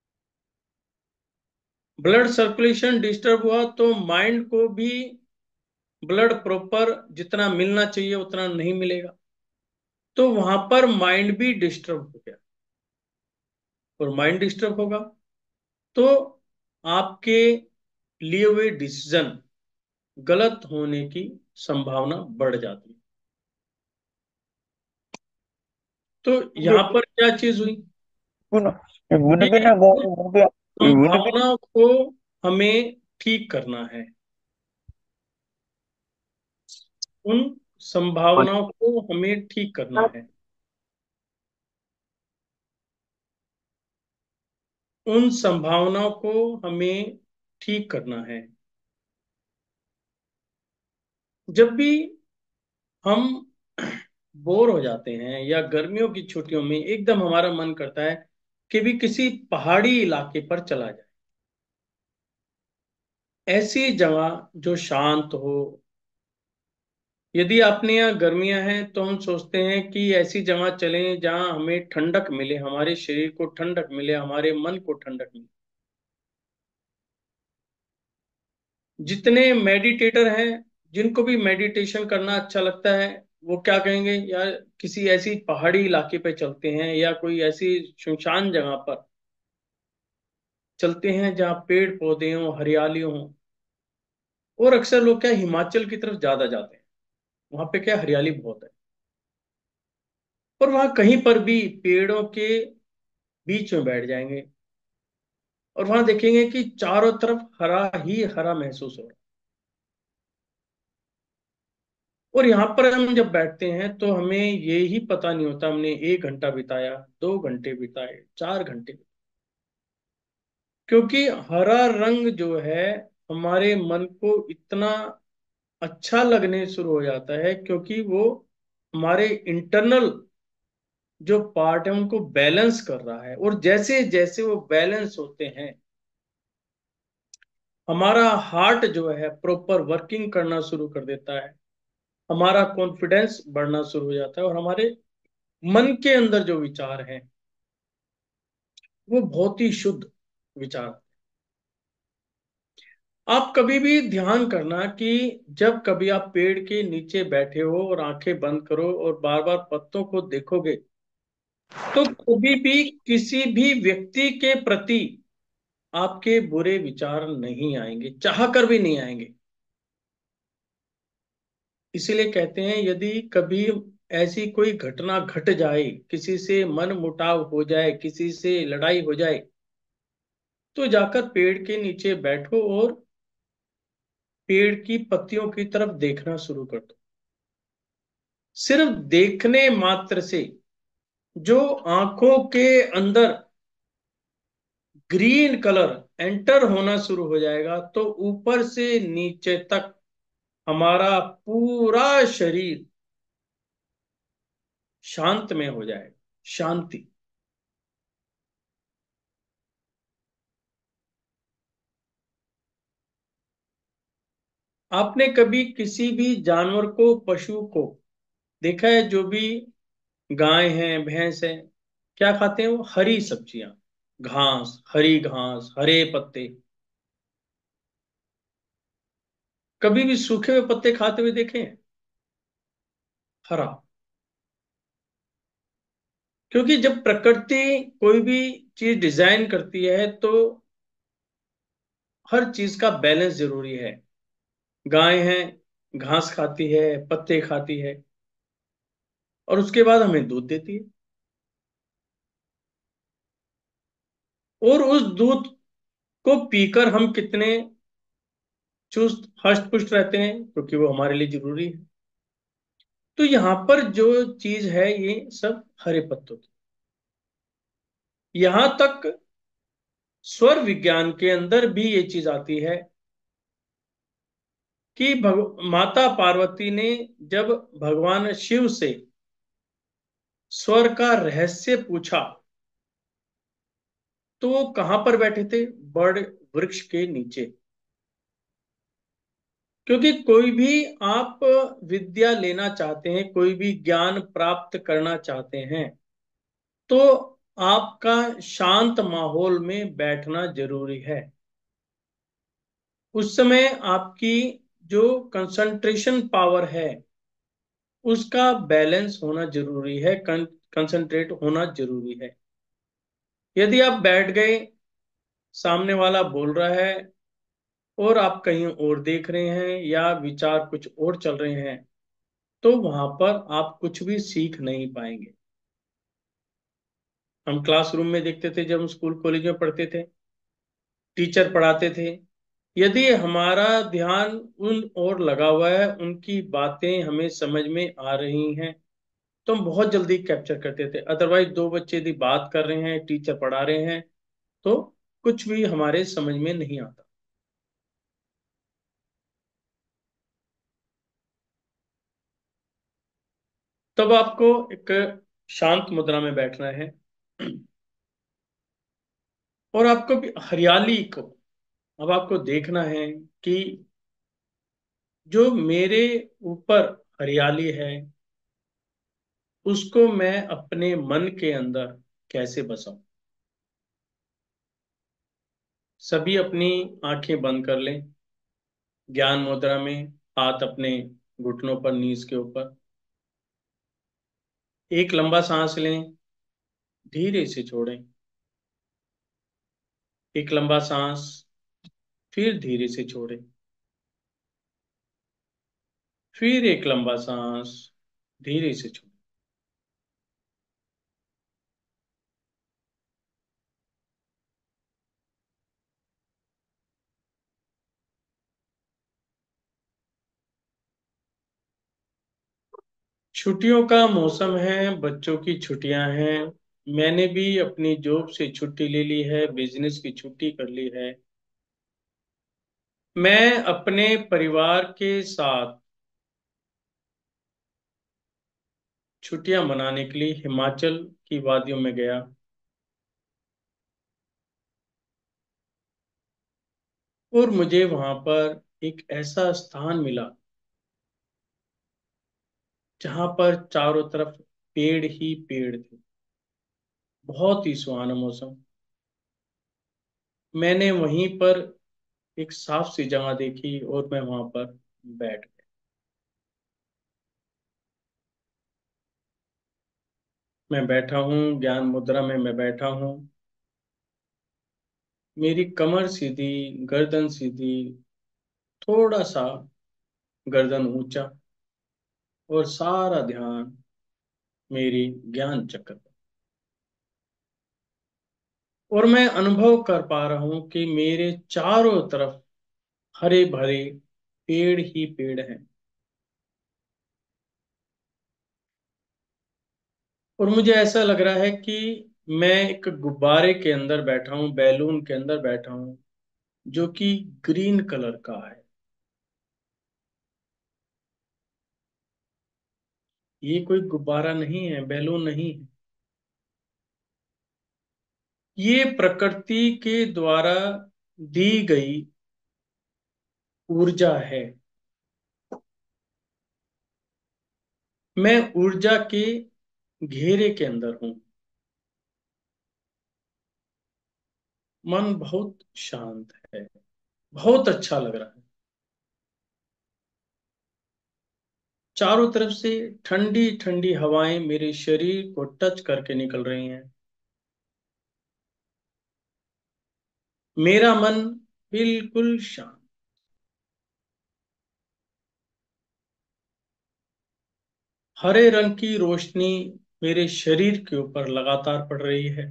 ब्लड सर्कुलेशन डिस्टर्ब हुआ तो माइंड को भी ब्लड प्रॉपर जितना मिलना चाहिए उतना नहीं मिलेगा, तो वहां पर माइंड भी डिस्टर्ब हो गया। और माइंड डिस्टर्ब होगा तो आपके लिए हुए डिसीजन गलत होने की संभावना बढ़ जाती है। तो यहाँ पर क्या चीज हुई would be कि na उन would be संभावनाओं को हमें ठीक करना है। उन संभावनाओं को हमें ठीक करना है। उन संभावनाओं को हमें ठीक करना है। जब भी हम बोर हो जाते हैं या गर्मियों की छुट्टियों में एकदम हमारा मन करता है कि भी किसी पहाड़ी इलाके पर चला जाए, ऐसी जगह जो शांत हो। यदि अपने यहाँ गर्मियां हैं तो हम सोचते हैं कि ऐसी जगह चलें जहां हमें ठंडक मिले, हमारे शरीर को ठंडक मिले, हमारे मन को ठंडक मिले। जितने मेडिटेटर हैं, जिनको भी मेडिटेशन करना अच्छा लगता है, वो क्या कहेंगे यार किसी ऐसी पहाड़ी इलाके पे चलते हैं या कोई ऐसी सुनसान जगह पर चलते हैं जहाँ पेड़ पौधे हों, हरियाली हो। और अक्सर लोग क्या हिमाचल की तरफ ज्यादा जाते हैं, वहां पे क्या हरियाली बहुत है। और वहां कहीं पर भी पेड़ों के बीच में बैठ जाएंगे और वहां देखेंगे कि चारों तरफ हरा ही हरा महसूस हो रहा है। और यहाँ पर हम जब बैठते हैं तो हमें ये ही पता नहीं होता हमने 1 घंटा बिताया, 2 घंटे बिताए, 4 घंटे। क्योंकि हरा रंग जो है हमारे मन को इतना अच्छा लगने शुरू हो जाता है, क्योंकि वो हमारे इंटरनल जो पार्ट है उनको बैलेंस कर रहा है। और जैसे जैसे वो बैलेंस होते हैं, हमारा हार्ट जो है प्रॉपर वर्किंग करना शुरू कर देता है, हमारा कॉन्फिडेंस बढ़ना शुरू हो जाता है, और हमारे मन के अंदर जो विचार हैं वो बहुत ही शुद्ध विचार। आप कभी भी ध्यान करना कि जब कभी आप पेड़ के नीचे बैठे हो और आंखें बंद करो और बार बार पत्तों को देखोगे, तो कभी भी किसी भी व्यक्ति के प्रति आपके बुरे विचार नहीं आएंगे, चाह कर भी नहीं आएंगे। इसीलिए कहते हैं यदि कभी ऐसी कोई घटना घट जाए, किसी से मन मुटाव हो जाए, किसी से लड़ाई हो जाए, तो जाकर पेड़ के नीचे बैठो और पेड़ की पत्तियों की तरफ देखना शुरू कर दो। सिर्फ देखने मात्र से जो आंखों के अंदर ग्रीन कलर एंटर होना शुरू हो जाएगा, तो ऊपर से नीचे तक हमारा पूरा शरीर शांत में हो जाएगा। शांति। आपने कभी किसी भी जानवर को, पशु को देखा है? जो भी गाय हैं, भैंस है, क्या खाते हैं वो? हरी सब्जियां। घास, हरी घास, हरे पत्ते। कभी भी सूखे हुए पत्ते खाते हुए देखे हैं? हरा। क्योंकि जब प्रकृति कोई भी चीज डिजाइन करती है तो हर चीज का बैलेंस जरूरी है। गाय है, घास खाती है, पत्ते खाती है, और उसके बाद हमें दूध देती है। और उस दूध को पीकर हम कितने चुस्त हष्ट पुष्ट रहते हैं, क्योंकि वो हमारे लिए जरूरी है। तो यहाँ पर जो चीज है ये सब हरे पत्तों की। यहां तक स्वर विज्ञान के अंदर भी ये चीज आती है कि माता पार्वती ने जब भगवान शिव से स्वर का रहस्य पूछा तो वो कहां पर बैठे थे? बड़ वृक्ष के नीचे। क्योंकि कोई भी आप विद्या लेना चाहते हैं, कोई भी ज्ञान प्राप्त करना चाहते हैं, तो आपका शांत माहौल में बैठना जरूरी है। उस समय आपकी जो कंसंट्रेशन पावर है उसका बैलेंस होना जरूरी है, कंसंट्रेट होना जरूरी है। यदि आप बैठ गए, सामने वाला बोल रहा है और आप कहीं और देख रहे हैं या विचार कुछ और चल रहे हैं, तो वहां पर आप कुछ भी सीख नहीं पाएंगे। हम क्लासरूम में देखते थे, जब हम स्कूल कॉलेज में पढ़ते थे, टीचर पढ़ाते थे, यदि हमारा ध्यान उन और लगा हुआ है, उनकी बातें हमें समझ में आ रही हैं, तो हम बहुत जल्दी कैप्चर करते थे। अदरवाइज दो बच्चे यदि बात कर रहे हैं, टीचर पढ़ा रहे हैं, तो कुछ भी हमारे समझ में नहीं आता। तब आपको एक शांत मुद्रा में बैठना है और आपको भी हरियाली को, अब आपको देखना है कि जो मेरे ऊपर हरियाली है उसको मैं अपने मन के अंदर कैसे बसाऊं। सभी अपनी आंखें बंद कर लें, ज्ञान मुद्रा में, हाथ अपने घुटनों पर, नीज के ऊपर। एक लंबा सांस लें, धीरे से छोड़ें। एक लंबा सांस, फिर धीरे से छोड़ें। फिर एक लंबा सांस, धीरे से छोड़ें। छुट्टियों का मौसम है, बच्चों की छुट्टियां हैं। मैंने भी अपनी जॉब से छुट्टी ले ली है, बिजनेस की छुट्टी कर ली है। मैं अपने परिवार के साथ छुट्टियां मनाने के लिए हिमाचल की वादियों में गया। और मुझे वहां पर एक ऐसा स्थान मिला जहां पर चारों तरफ पेड़ ही पेड़ थे। बहुत ही सुहाना मौसम। मैंने वहीं पर एक साफ सी जगह देखी और मैं वहां पर बैठ गया। मैं बैठा हूँ, ज्ञान मुद्रा में मैं बैठा हूँ। मेरी कमर सीधी, गर्दन सीधी, थोड़ा सा गर्दन ऊंचा, और सारा ध्यान मेरी ज्ञान चक्र पर। और मैं अनुभव कर पा रहा हूं कि मेरे चारों तरफ हरे भरे पेड़ ही पेड़ हैं। और मुझे ऐसा लग रहा है कि मैं एक गुब्बारे के अंदर बैठा हूं, बैलून के अंदर बैठा हूं, जो कि ग्रीन कलर का है। ये कोई गुब्बारा नहीं है, बैलून नहीं है। ये प्रकृति के द्वारा दी गई ऊर्जा है। मैं ऊर्जा के घेरे के अंदर हूं। मन बहुत शांत है, बहुत अच्छा लग रहा है। चारों तरफ से ठंडी ठंडी हवाएं मेरे शरीर को टच करके निकल रही हैं। मेरा मन बिल्कुल शांत। हरे रंग की रोशनी मेरे शरीर के ऊपर लगातार पड़ रही है।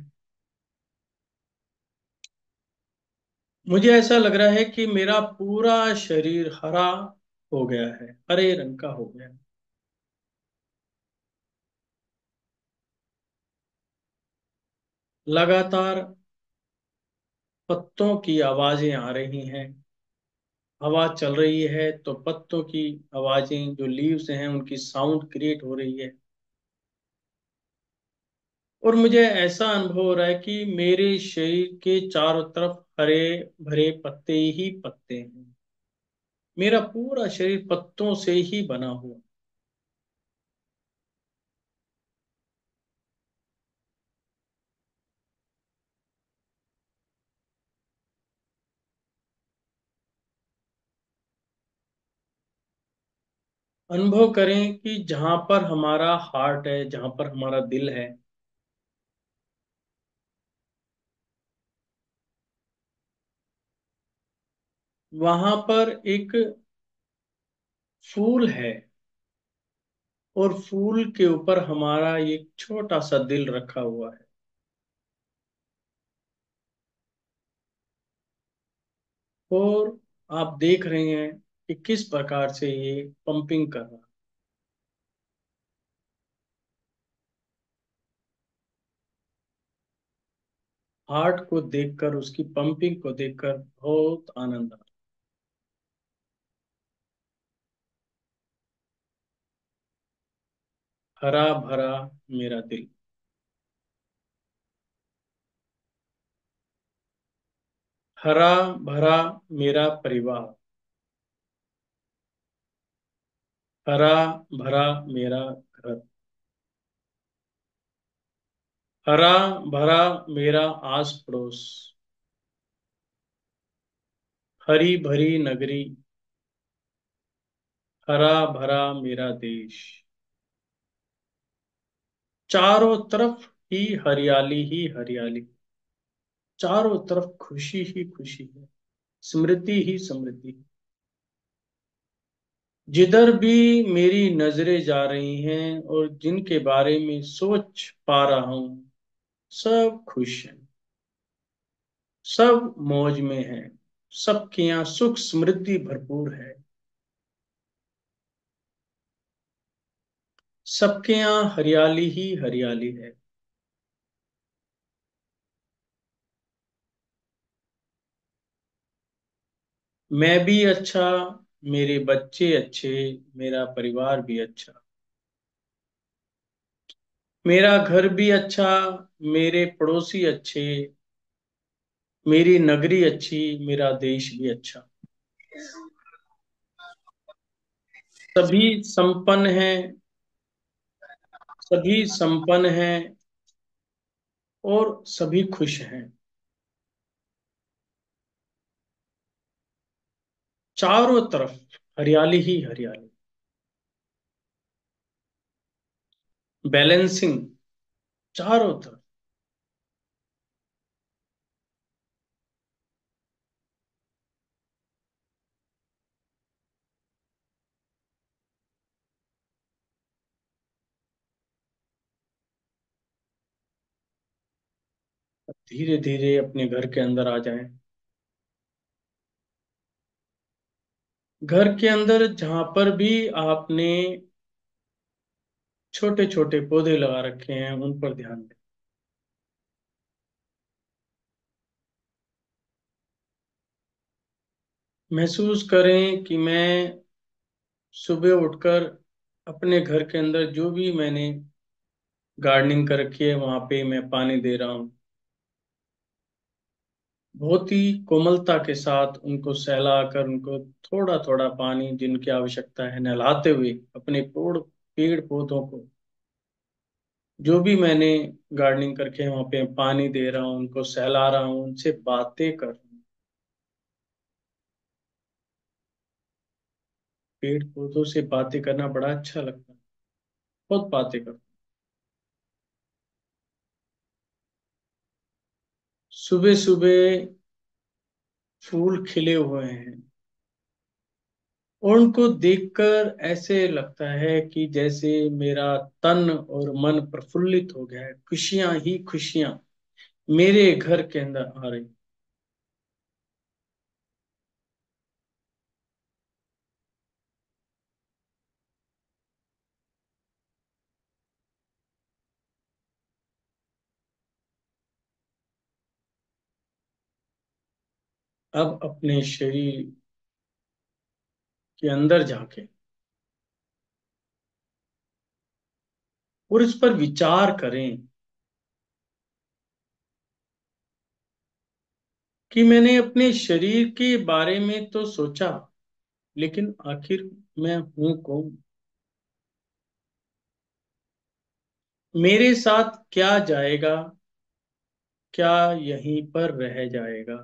मुझे ऐसा लग रहा है कि मेरा पूरा शरीर हरा हो गया है, हरे रंग का हो गया है। लगातार पत्तों की आवाजें आ रही हैं। हवा चल रही है तो पत्तों की आवाजें, जो लीव्स हैं उनकी साउंड क्रिएट हो रही है। और मुझे ऐसा अनुभव हो रहा है कि मेरे शरीर के चारों तरफ हरे भरे पत्ते ही पत्ते हैं। मेरा पूरा शरीर पत्तों से ही बना हुआ। अनुभव करें कि जहां पर हमारा हार्ट है, जहां पर हमारा दिल है, वहां पर एक फूल है। और फूल के ऊपर हमारा एक छोटा सा दिल रखा हुआ है। और आप देख रहे हैं कि किस प्रकार से ये पंपिंग कर रहा है। हार्ट को देखकर, उसकी पंपिंग को देखकर बहुत आनंद आ रहा है। हरा भरा मेरा दिल, हरा भरा मेरा परिवार, हरा भरा मेरा घर, हरा भरा मेरा आस पड़ोस, हरी भरी नगरी, हरा भरा मेरा देश। चारों तरफ ही हरियाली ही हरियाली, चारों तरफ खुशी ही खुशी है, समृद्धि ही समृद्धि। जिधर भी मेरी नजरें जा रही हैं और जिनके बारे में सोच पा रहा हूं, सब खुश हैं, सब मौज में हैं, सबके यहाँ सुख समृद्धि भरपूर है, सबके यहाँ हरियाली ही हरियाली है। मैं भी अच्छा, मेरे बच्चे अच्छे, मेरा परिवार भी अच्छा, मेरा घर भी अच्छा, मेरे पड़ोसी अच्छे, मेरी नगरी अच्छी, मेरा देश भी अच्छा। सभी संपन्न हैं, सभी संपन्न हैं और सभी खुश हैं। चारों तरफ हरियाली ही हरियाली, बैलेंसिंग चारों तरफ। धीरे धीरे अपने घर के अंदर आ जाएं। घर के अंदर जहां पर भी आपने छोटे छोटे पौधे लगा रखे हैं उन पर ध्यान दें। महसूस करें कि मैं सुबह उठकर अपने घर के अंदर जो भी मैंने गार्डनिंग कर रखी है वहां पे मैं पानी दे रहा हूँ। बहुत ही कोमलता के साथ उनको सहलाकर, उनको थोड़ा थोड़ा पानी जिनकी आवश्यकता है नहलाते हुए अपने पेड़ पेड़ पौधों को जो भी मैंने गार्डनिंग करके वहां पे पानी दे रहा हूँ, उनको सहला रहा हूँ, उनसे बातें कर रहा हूँ। पेड़ पौधों से बातें करना बड़ा अच्छा लगता है। बहुत बातें करता हूँ। सुबह सुबह फूल खिले हुए हैं और उनको देखकर ऐसे लगता है कि जैसे मेरा तन और मन प्रफुल्लित हो गया है। खुशियां ही खुशियां मेरे घर के अंदर आ रही। अब अपने शरीर के अंदर जाके और इस पर विचार करें कि मैंने अपने शरीर के बारे में तो सोचा, लेकिन आखिर मैं हूं कौन? मेरे साथ क्या जाएगा, क्या यहीं पर रह जाएगा?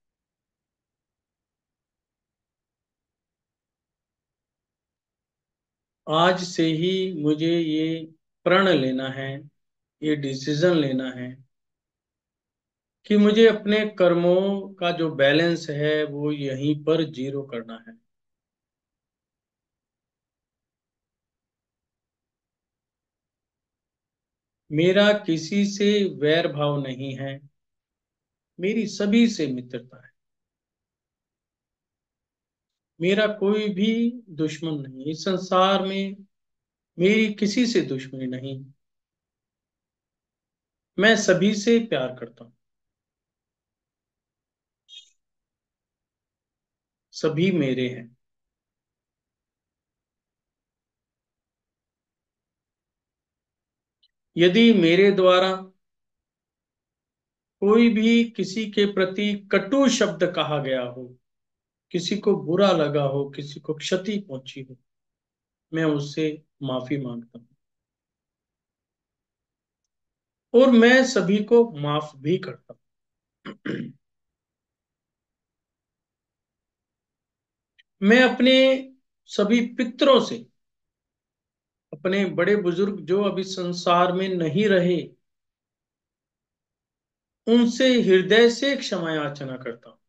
आज से ही मुझे ये प्रण लेना है, ये डिसीजन लेना है कि मुझे अपने कर्मों का जो बैलेंस है वो यहीं पर जीरो करना है। मेरा किसी से वैर भाव नहीं है, मेरी सभी से मित्रता है। मेरा कोई भी दुश्मन नहीं, इस संसार में मेरी किसी से दुश्मनी नहीं। मैं सभी से प्यार करता हूँ। सभी मेरे हैं। यदि मेरे द्वारा कोई भी किसी के प्रति कटु शब्द कहा गया हो, किसी को बुरा लगा हो, किसी को क्षति पहुंची हो, मैं उससे माफी मांगता हूँ और मैं सभी को माफ भी करता हूँ। मैं अपने सभी पितरों से, अपने बड़े बुजुर्ग जो अभी संसार में नहीं रहे, उनसे हृदय से क्षमा याचना करता हूँ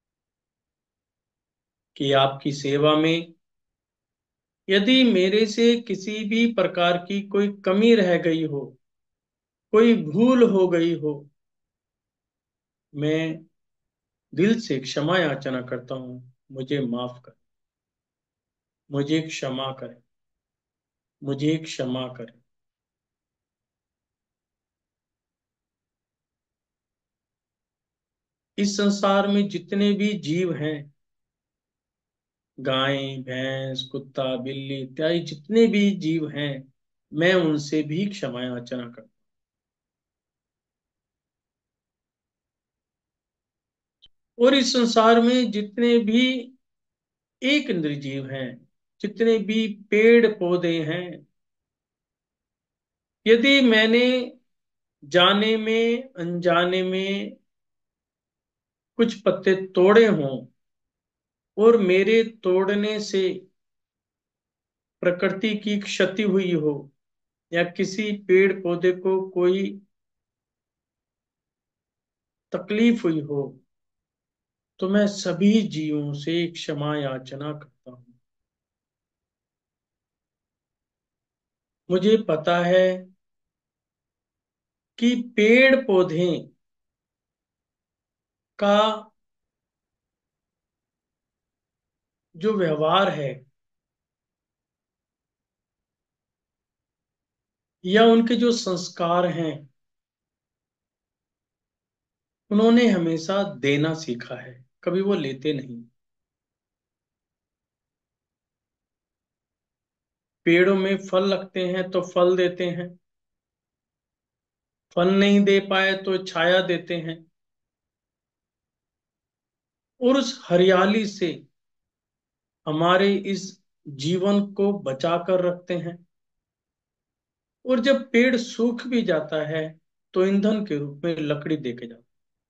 कि आपकी सेवा में यदि मेरे से किसी भी प्रकार की कोई कमी रह गई हो, कोई भूल हो गई हो, मैं दिल से क्षमा याचना करता हूँ। मुझे माफ कर, मुझे क्षमा करें, मुझे क्षमा करें। इस संसार में जितने भी जीव हैं, गाय भैंस कुत्ता बिल्ली इत्यादि जितने भी जीव हैं, मैं उनसे भी क्षमा याचना करता हूँ। और इस संसार में जितने भी एक इंद्रिय जीव हैं, जितने भी पेड़ पौधे हैं, यदि मैंने जाने में अनजाने में कुछ पत्ते तोड़े हों और मेरे तोड़ने से प्रकृति की क्षति हुई हो या किसी पेड़ पौधे को कोई तकलीफ हुई हो, तो मैं सभी जीवों से क्षमा याचना करता हूँ। मुझे पता है कि पेड़ पौधे का जो व्यवहार है या उनके जो संस्कार हैं, उन्होंने हमेशा देना सीखा है, कभी वो लेते नहीं। पेड़ों में फल लगते हैं तो फल देते हैं, फल नहीं दे पाए तो छाया देते हैं और उस हरियाली से हमारे इस जीवन को बचा कर रखते हैं। और जब पेड़ सूख भी जाता है तो ईंधन के रूप में लकड़ी देके जाता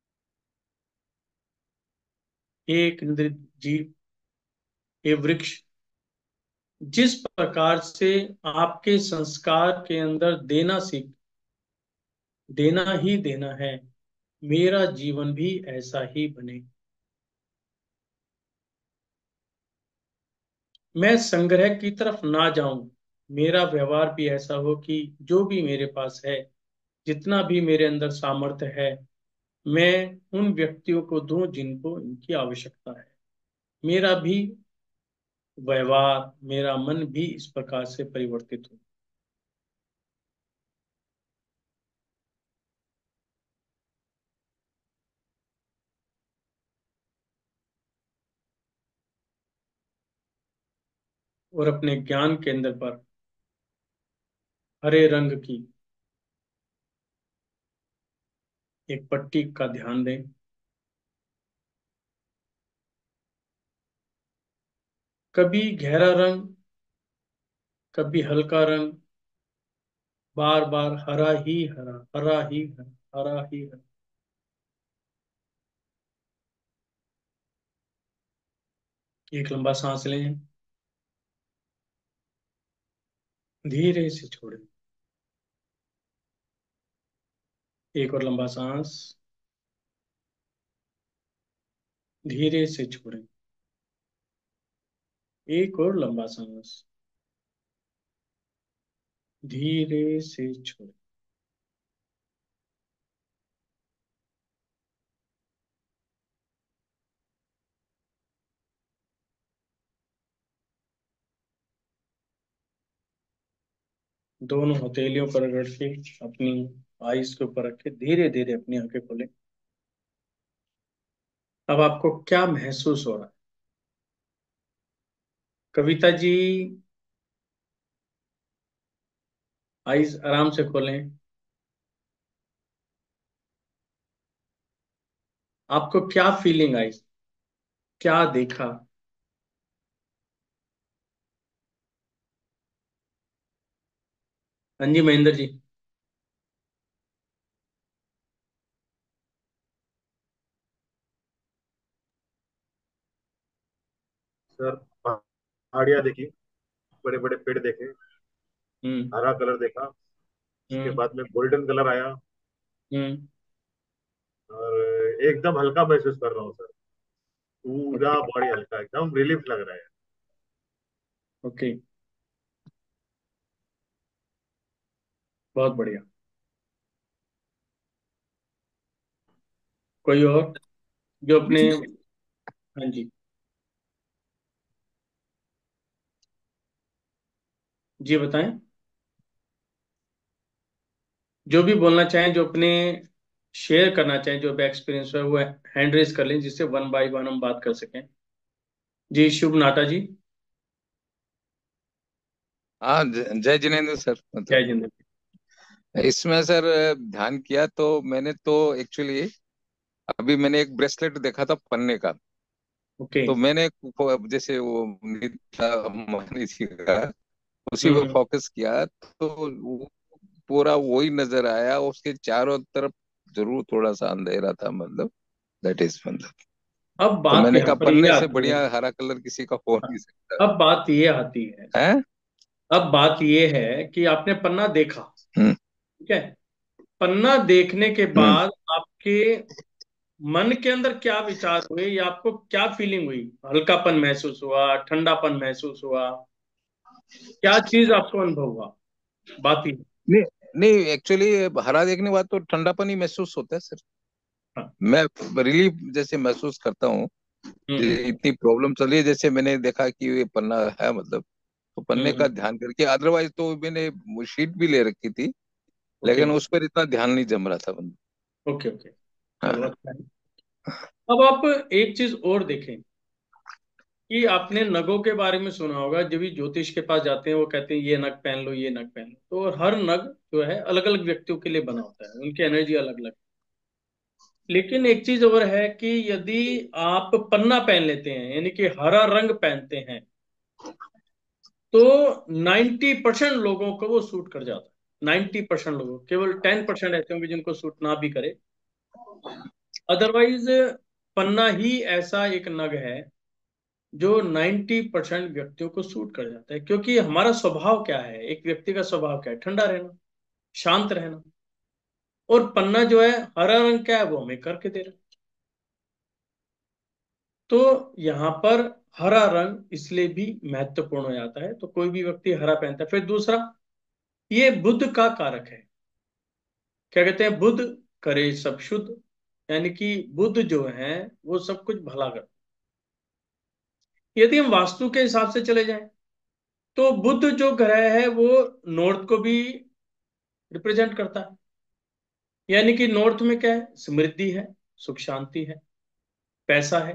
है। एक जीव, ये वृक्ष जिस प्रकार से आपके संस्कार के अंदर देना ही देना है, मेरा जीवन भी ऐसा ही बने। मैं संग्रह की तरफ ना जाऊं, मेरा व्यवहार भी ऐसा हो कि जो भी मेरे पास है, जितना भी मेरे अंदर सामर्थ्य है, मैं उन व्यक्तियों को दूं जिनको इनकी आवश्यकता है। मेरा भी व्यवहार, मेरा मन भी इस प्रकार से परिवर्तित हो। और अपने ज्ञान केंद्र पर हरे रंग की एक पट्टी का ध्यान दें। कभी गहरा रंग, कभी हल्का रंग, बार बार हरा ही हरा, हरा ही हरा, हरा ही हरा। एक लंबा सांस लें, धीरे से छोड़ें। एक और लंबा सांस, धीरे से छोड़ें। एक और लंबा सांस, धीरे से छोड़ें। दोनों हथेलियों पर रगड़ के अपनी आईज के ऊपर रख के धीरे धीरे अपनी आंखें खोलें। अब आपको क्या महसूस हो रहा है? कविता जी, आईज आराम से खोलें। आपको क्या फीलिंग आई? क्या देखा? हाँ जी महेंद्र जी। सर, पहाड़ियाँ देखी, बड़े बड़े पेड़ देखे, हम्म। हरा कलर देखा, उसके हम्म। बाद में गोल्डन कलर आया हम्म। और एकदम हल्का महसूस कर रहा हूँ सर। पूरा ओके। बॉडी हल्का, एकदम रिलीफ लग रहा है। ओके, बहुत बढ़िया। कोई और जो अपने, हाँ जी, जी बताएं। जो भी बोलना चाहें, जो अपने शेयर करना चाहें, जो भी एक्सपीरियंस है वो हैंड रेज कर लें, जिससे वन बाय वन हम बात कर सकें। जी शुभ नाटा जी। हाँ, जय जिनेन्द्र सर। जय मतलब जिंदगी। इसमें सर ध्यान किया तो मैंने तो एक्चुअली अभी मैंने एक ब्रेसलेट देखा था पन्ने का। ओके। तो मैंने जैसे वो नीता अंबानी जी का उसी हम्म। पे फोकस किया तो वो पूरा वही नजर आया, उसके चारों तरफ जरूर थोड़ा सा अंधेरा था, मतलब दैट इज मतलब। अब तो बात मैंने यहाँ कहा पर ये पन्ने से आती है। बढ़िया हरा कलर किसी का हो हाँ, नहीं सकता अब बात ये आती है। है। अब बात ये है कि आपने पन्ना देखा, हम्म। ठीक है। पन्ना देखने के हम्म। बाद आपके मन के अंदर क्या विचार हुए, या आपको क्या फीलिंग हुई? हल्कापन महसूस हुआ, ठंडापन महसूस हुआ, क्या चीज आपको अनुभव हुआ? बात ही। नहीं, नहीं एक्चुअली हरा देखने के बाद तो ठंडापन ही महसूस होता है सर। हाँ। मैं रिलीफ जैसे महसूस करता हूँ। हम्म। इतनी प्रॉब्लम चली है, जैसे मैंने देखा कि ये पन्ना है मतलब, तो पन्ने का हम्म। ध्यान करके, अदरवाइज तो मैंने वो शीट भी ले रखी थी, ओके। लेकिन उस पर इतना ध्यान नहीं जम रहा था मतलब। ओके। ओके, चलो हाँ। अच्छा है। अब आप एक चीज और देखें कि आपने नगों के बारे में सुना होगा। जब भी ज्योतिष के पास जाते हैं वो कहते हैं ये नग पहन लो, ये नग पहन लो। तो हर नग जो है अलग अलग व्यक्तियों के लिए बना होता है, उनकी एनर्जी अलग अलग। लेकिन एक चीज और है कि यदि आप पन्ना पहन लेते हैं, यानी कि हरा रंग पहनते हैं, तो 90% लोगों को वो सूट कर जाता है। 90% लोगों, केवल 10% ऐसे होंगे जिनको सूट ना भी करे। अदरवाइज पन्ना ही ऐसा एक नग है जो 90% व्यक्तियों को सूट कर जाता है, क्योंकि हमारा स्वभाव क्या है, एक व्यक्ति का स्वभाव क्या है, ठंडा रहना, शांत रहना। और पन्ना जो है हरा रंग क्या है, वो हमें करके दे रहा है। तो यहां पर हरा रंग इसलिए भी महत्वपूर्ण हो जाता है, तो कोई भी व्यक्ति हरा पहनता है। फिर दूसरा, ये बुध का कारक है। क्या कहते हैं, बुध करे सब शुद्ध, यानी कि बुध जो है वो सब कुछ भला कर। यदि हम वास्तु के हिसाब से चले जाएं तो बुध जो ग्रह है वो नॉर्थ को भी रिप्रेजेंट करता है। यानी कि नॉर्थ में क्या है, समृद्धि है, सुख शांति है, पैसा है।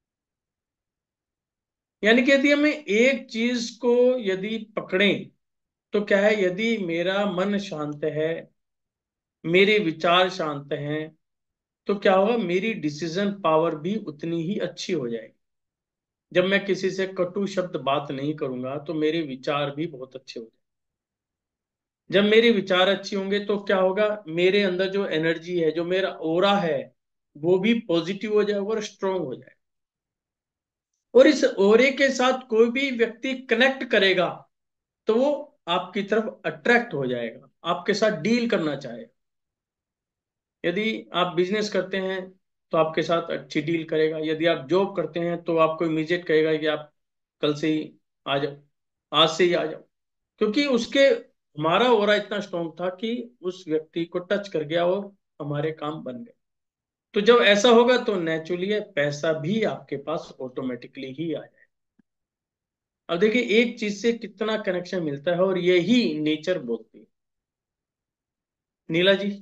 यानी कि यदि हमें एक चीज को यदि पकड़ें तो क्या है, यदि मेरा मन शांत है, मेरे विचार शांत हैं, तो क्या होगा, मेरी डिसीजन पावर भी उतनी ही अच्छी हो जाएगी। जब मैं किसी से कटु शब्द बात नहीं करूंगा तो मेरे विचार भी बहुत अच्छे हो जाएंगे। जब मेरे विचार अच्छे होंगे तो क्या होगा, मेरे अंदर जो एनर्जी है, जो मेरा ओरा है, वो भी पॉजिटिव हो जाएगा और स्ट्रांग हो जाएगा। और इस ओरे के साथ कोई भी व्यक्ति कनेक्ट करेगा तो वो आपकी तरफ अट्रैक्ट हो जाएगा, आपके साथ डील करना चाहेगा। यदि आप बिजनेस करते हैं तो आपके साथ अच्छी डील करेगा। यदि आप जॉब करते हैं तो आपको इमीडिएट कहेगा कि आप कल से ही आ जाओ, आज से ही आ जाओ, क्योंकि उसके हमारा ओरा इतना स्ट्रांग था कि उस व्यक्ति को टच कर गया और हमारे काम बन गए। तो जब ऐसा होगा तो नेचुरली पैसा भी आपके पास ऑटोमेटिकली ही आ जाए। अब देखिए एक चीज से कितना कनेक्शन मिलता है, और यही नेचर बोलती है। नीला जी।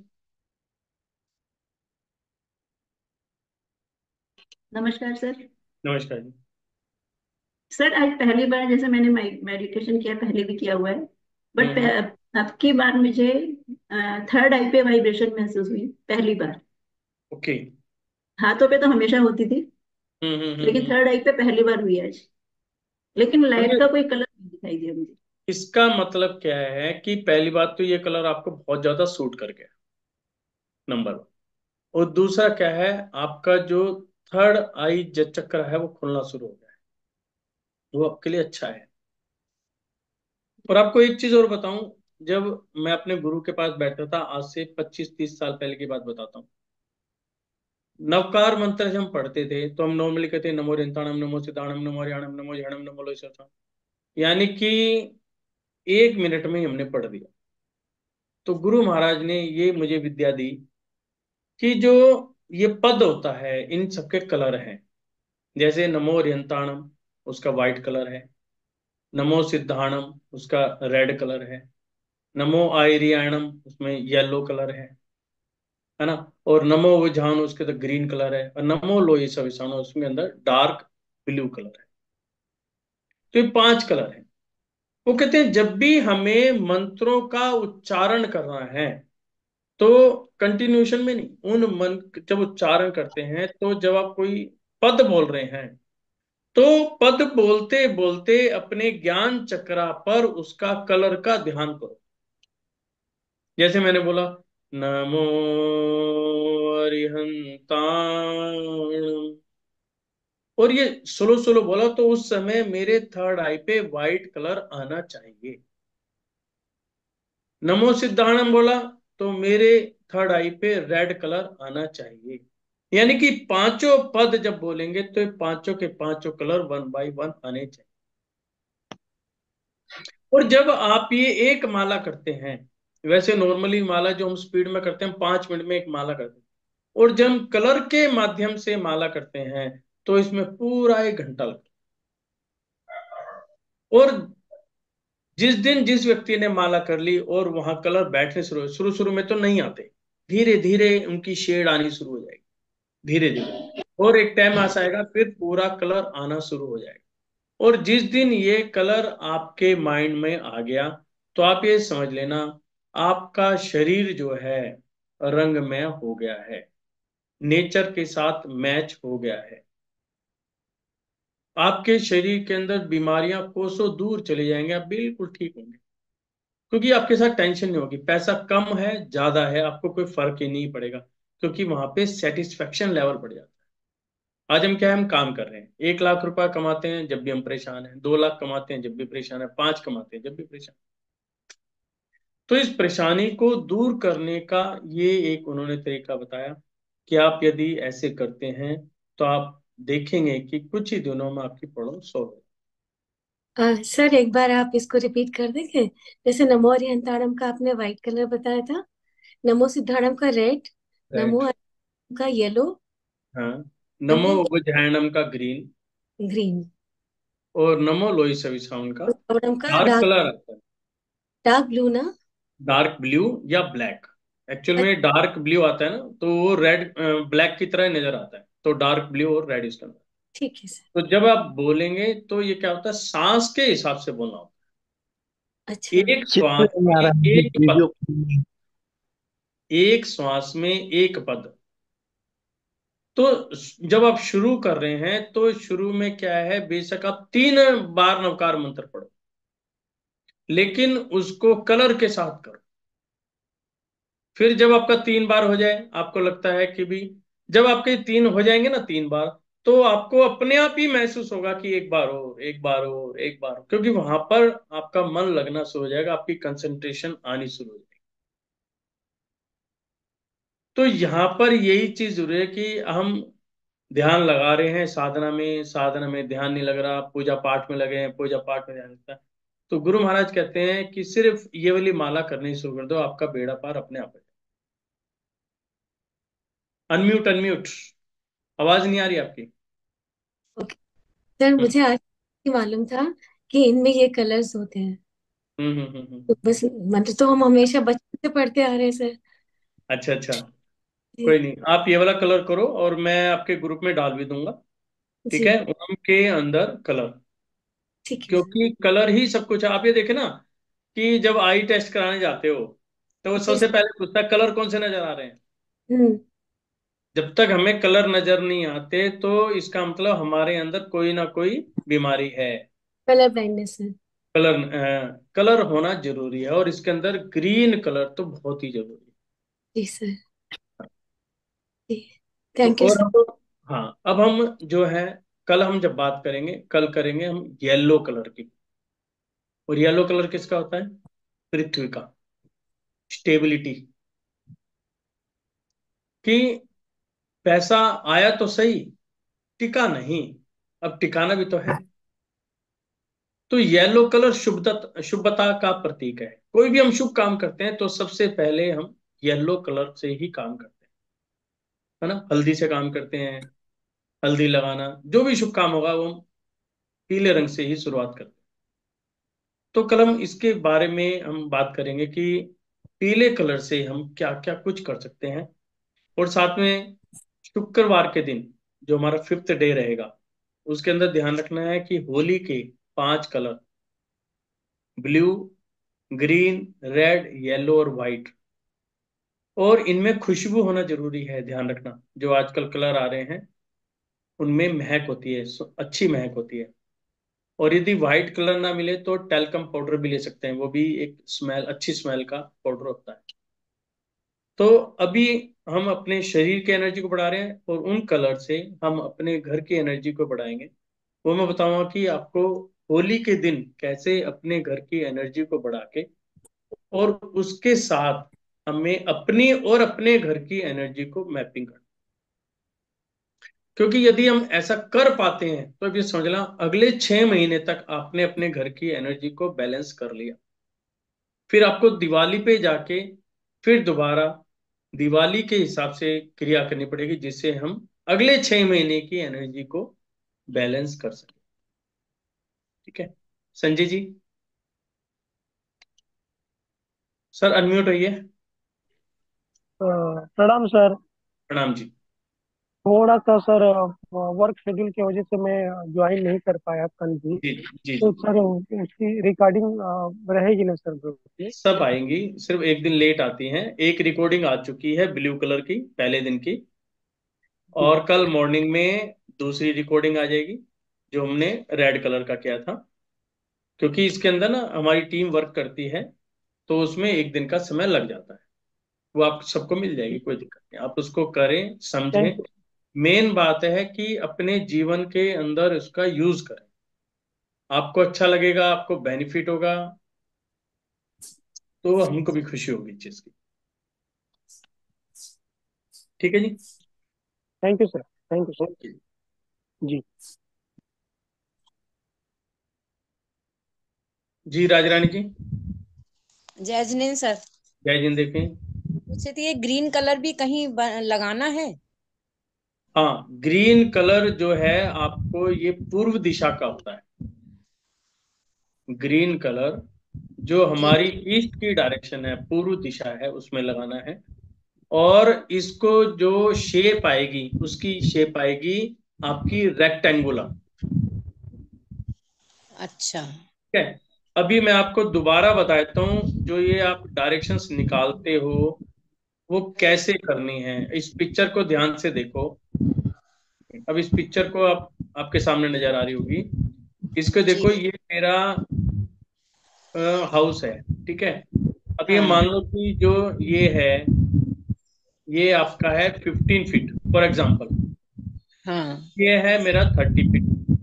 नमस्कार सर। नमस्कार जी। सर आज पहली बार, जैसे मैंने मेडिटेशन किया, पहले भी किया हुआ है, बट हम्म। अब की बार मुझे थर्ड आई पे वाइब्रेशन महसूस हुई पहली बार। ओके। हाथों पे तो हमेशा होती थी, लेकिन हम्म। थर्ड आई पे पहली बार हुई आज। लेकिन लाइट अरे, का कोई कलर नहीं दिखाई दिया मुझे। इसका मतलब क्या है कि पहली बात तो ये कलर आपको बहुत ज्यादा सूट कर गया, नंबर 1। और दूसरा क्या है, आपका जो थर्ड आई चक्र है वो खुलना शुरू हो गया है, वो आपके लिए अच्छा है। और आपको एक चीज और बताऊं, जब मैं अपने गुरु के पास बैठता था, आज से 25-30 साल पहले की बात बताता हूँ, नवकार मंत्र जब हम पढ़ते थे तो हम नॉर्मली कहते नमो रिंताणम, नमो सिद्धाणम, नमो हरियाणम, नमो झणम, नमो लोचथाम। यानी कि 1 मिनट में ही हमने पढ़ दिया। तो गुरु महाराज ने ये मुझे विद्या दी कि जो ये पद होता है इन सबके कलर हैं। जैसे नमो रियंताणम, उसका व्हाइट कलर है। नमो सिद्धाणम, उसका रेड कलर है। नमो आयरियाणम, उसमें येलो कलर है ना। और नमो विजान, उसके अंदर ग्रीन कलर है। और नमो लोई सविसाणु, उसके अंदर डार्क ब्लू कलर है। तो ये 5 कलर हैं। वो कहते हैं जब भी हमें मंत्रों का उच्चारण करना है तो कंटिन्यूशन में नहीं, उन मन जब उच्चारण करते हैं, तो जब आप कोई पद बोल रहे हैं तो पद बोलते बोलते अपने ज्ञान चक्रा पर उसका कलर का ध्यान करो। जैसे मैंने बोला नमो अरिहंताण, और ये सोलो सोलो बोला, तो उस समय मेरे थर्ड आई पे व्हाइट कलर आना चाहिए। नमो सिद्धाणम बोला तो मेरे थर्ड आई पे रेड कलर आना चाहिए। यानी कि पांचों पद जब बोलेंगे तो ये पांचों के पांचों कलर 1 बाय 1 आने चाहिए। और जब आप ये एक माला करते हैं, वैसे नॉर्मली माला जो हम स्पीड में करते हैं, 5 मिनट में एक माला करते हैं, और जब हम कलर के माध्यम से माला करते हैं तो इसमें पूरा 1 घंटा लगता है। और जिस दिन जिस व्यक्ति ने माला कर ली और वहां कलर बैठने शुरू शुरू में तो नहीं आते, धीरे धीरे उनकी शेड आनी शुरू हो जाएगी, धीरे धीरे। और एक टाइम ऐसा आएगा फिर पूरा कलर आना शुरू हो जाएगा। और जिस दिन ये कलर आपके माइंड में आ गया तो आप ये समझ लेना, आपका शरीर जो है रंगमय हो गया है, नेचर के साथ मैच हो गया है। आपके शरीर के अंदर बीमारियां कोसों दूर चले जाएंगे, आप बिल्कुल ठीक होंगे। क्योंकि आपके साथ टेंशन नहीं होगी, पैसा कम है ज्यादा है आपको कोई फर्क ही नहीं पड़ेगा, क्योंकि वहां पे सेटिस्फेक्शन लेवल बढ़ जाता है। आज हम क्या है, हम काम कर रहे हैं, 1 लाख रुपए कमाते हैं जब भी हम परेशान हैं, 2 लाख कमाते हैं जब भी परेशान है, 5 कमाते हैं जब भी परेशान। तो इस परेशानी को दूर करने का ये एक उन्होंने तरीका बताया कि आप यदि ऐसे करते हैं तो आप देखेंगे कि कुछ ही दिनों में आपकी प्रॉब्लम सॉल्व हो सर एक बार आप इसको रिपीट कर देंगे? जैसे नमो हरिहंताणम का आपने व्हाइट कलर बताया था, नमो सिद्धाणम का रेड, नमो राइट। हरिहंताणम का येलो, हाँ, नमो नमो उबजहैनम का ग्रीन, ग्रीन, और नमो लोई सविसाउन का श्रवणम का डार्क डार्क, कलर आता है, डार्क ब्लू ना? डार्क ब्लू या ब्लैक। एक्चुअल में डार्क ब्लू आता है ना, तो वो रेड ब्लैक की तरह नजर आता है, तो डार्क ब्लू और रेड इसका अंदर। ठीक है सर। तो जब आप बोलेंगे तो ये क्या होता है, सांस के हिसाब से बोलना होता अच्छा। है। एक चित्र श्वास नहीं आ में रहा है एक वीडियो। पद, एक श्वास में एक पद। तो जब आप शुरू कर रहे हैं तो शुरू में क्या है, बेशक आप 3 बार नवकार मंत्र पढ़ो, लेकिन उसको कलर के साथ करो। फिर जब आपका 3 बार हो जाए, आपको लगता है कि भी, जब आपके 3 हो जाएंगे ना 3 बार, तो आपको अपने आप ही महसूस होगा कि एक बार और, एक बार और, एक बार और, क्योंकि वहां पर आपका मन लगना शुरू हो जाएगा, आपकी कंसंट्रेशन आनी शुरू हो जाएगी। तो यहाँ पर यही चीज जरूरी है कि हम ध्यान लगा रहे हैं साधना में, साधना में ध्यान नहीं लग रहा, पूजा पाठ में लगे हैं, पूजा पाठ में ध्यान लगता है, तो गुरु महाराज कहते हैं कि सिर्फ ये वाली माला करनी शुरू कर दो, आपका बेड़ा पार अपने आप है। अनम्यूट, अनम्यूट, आवाज नहीं आ रही आपकी। ओके सर, हम्म मुझे आज ही मालूम था कि इनमें ये कलर्स होते हैं। तो हम्म। बस मंत्र तो हम हमेशा बचपन से पढ़ते आ रहे हैं सर। अच्छा अच्छा, कोई जी। नहीं, आप ये वाला कलर करो और मैं आपके ग्रुप में डाल भी दूंगा। ठीक जी है, ओम के अंदर कलर, ठीक है सर। क्योंकि कलर ही सब कुछ है। आप ये देखे ना कि जब आई टेस्ट कराने जाते हो तो वो जी सबसे सर। पहले पूछता है कलर कौन से नजर आ रहे हैं। हम्म। जब तक हमें कलर नजर नहीं आते तो इसका मतलब हमारे अंदर कोई ना कोई बीमारी है। कलर ब्लाइंडनेस है। कलर कलर होना जरूरी है, और इसके अंदर ग्रीन कलर तो बहुत ही जरूरी है। जी सर। जी, तो थैंक यू और सर। हम, हाँ, अब हम जो है, कल हम जब बात करेंगे, कल करेंगे हम येलो कलर की। और येलो कलर किसका होता है, पृथ्वी का, स्टेबिलिटी, कि पैसा आया तो सही, टिका नहीं, अब टिकाना भी तो है। तो येलो कलर शुभता, शुभता का प्रतीक है। कोई भी हम शुभ काम करते हैं तो सबसे पहले हम येलो कलर से ही काम करते हैं, है ना। हल्दी से काम करते हैं, हल्दी लगाना, जो भी शुभ काम होगा वो हम पीले रंग से ही शुरुआत करते हैं। तो कल हम इसके बारे में हम बात करेंगे कि पीले कलर से हम क्या क्या कुछ कर सकते हैं। और साथ में शुक्रवार के दिन जो हमारा 5th डे रहेगा, उसके अंदर ध्यान रखना है कि होली के 5 colour, blue, green, red, yellow और व्हाइट, और इनमें खुशबू होना जरूरी है। ध्यान रखना, जो आजकल कलर आ रहे हैं उनमें महक होती है, अच्छी महक होती है। और यदि व्हाइट कलर ना मिले तो टेल्कम पाउडर भी ले सकते हैं, वो भी एक स्मेल, अच्छी स्मेल का पाउडर होता है। तो अभी हम अपने शरीर की एनर्जी को बढ़ा रहे हैं, और उन कलर से हम अपने घर की एनर्जी को बढ़ाएंगे। वो मैं बताऊंगा कि आपको होली के दिन कैसे अपने घर की एनर्जी को बढ़ा के, और उसके साथ हमें अपनी और अपने घर की एनर्जी को मैपिंग करना। क्योंकि यदि हम ऐसा कर पाते हैं तो अब ये समझ ला, अगले 6 महीने तक आपने अपने घर की एनर्जी को बैलेंस कर लिया। फिर आपको दिवाली पे जाके फिर दोबारा दिवाली के हिसाब से क्रिया करनी पड़ेगी, जिससे हम अगले 6 महीने की एनर्जी को बैलेंस कर सके। ठीक है, संजय जी, सर अनम्यूट होइए। प्रणाम सर। प्रणाम जी। थोड़ा सा सर वर्क शेड्यूल की वजह से मैं ज्वाइन नहीं कर पाया कल भी। जी जी तो जी, सर उसकी रिकॉर्डिंग रहेगी ना सर ग्रुप में? सब आएंगी, सिर्फ एक दिन लेट आती हैं। एक रिकॉर्डिंग आ चुकी है ब्लू कलर की पहले दिन की, जी और कल मॉर्निंग में दूसरी रिकॉर्डिंग आ जाएगी जो हमने रेड कलर का किया था। क्योंकि इसके अंदर ना हमारी टीम वर्क करती है, तो उसमें एक दिन का समय लग जाता है। वो आप सबको मिल जाएगी, कोई दिक्कत नहीं, आप उसको करें, समझें। Thank you. मेन बात है कि अपने जीवन के अंदर उसका यूज करें, आपको अच्छा लगेगा, आपको बेनिफिट होगा, तो हमको भी खुशी होगी इस चीज की। ठीक है जी। Thank you sir. Thank you sir. Okay. जी। जी राजरानी जी। जय जिनेन्द्र सर, जय जिंद। देखें, पूछे थे ये ग्रीन कलर भी कहीं लगाना है? हाँ, ग्रीन कलर जो है आपको ये पूर्व दिशा का होता है। ग्रीन कलर जो ठीक हमारी ईस्ट की डायरेक्शन है, पूर्व दिशा है, उसमें लगाना है। और इसको जो शेप आएगी, उसकी शेप आएगी आपकी रेक्टेंगुलर। अच्छा। ठीक है। अभी मैं आपको दोबारा बताता हूँ, जो ये आप डायरेक्शंस निकालते हो वो कैसे करनी है। इस पिक्चर को ध्यान से देखो। अब इस पिक्चर को आप आपके सामने नजर आ रही होगी। इसको देखो, जी। ये मेरा हाउस है। ठीक है। अब ये हाँ मान लो कि जो ये है, ये आपका है 15 फीट फॉर एग्जाम्पल। हाँ ये है मेरा 30 फीट।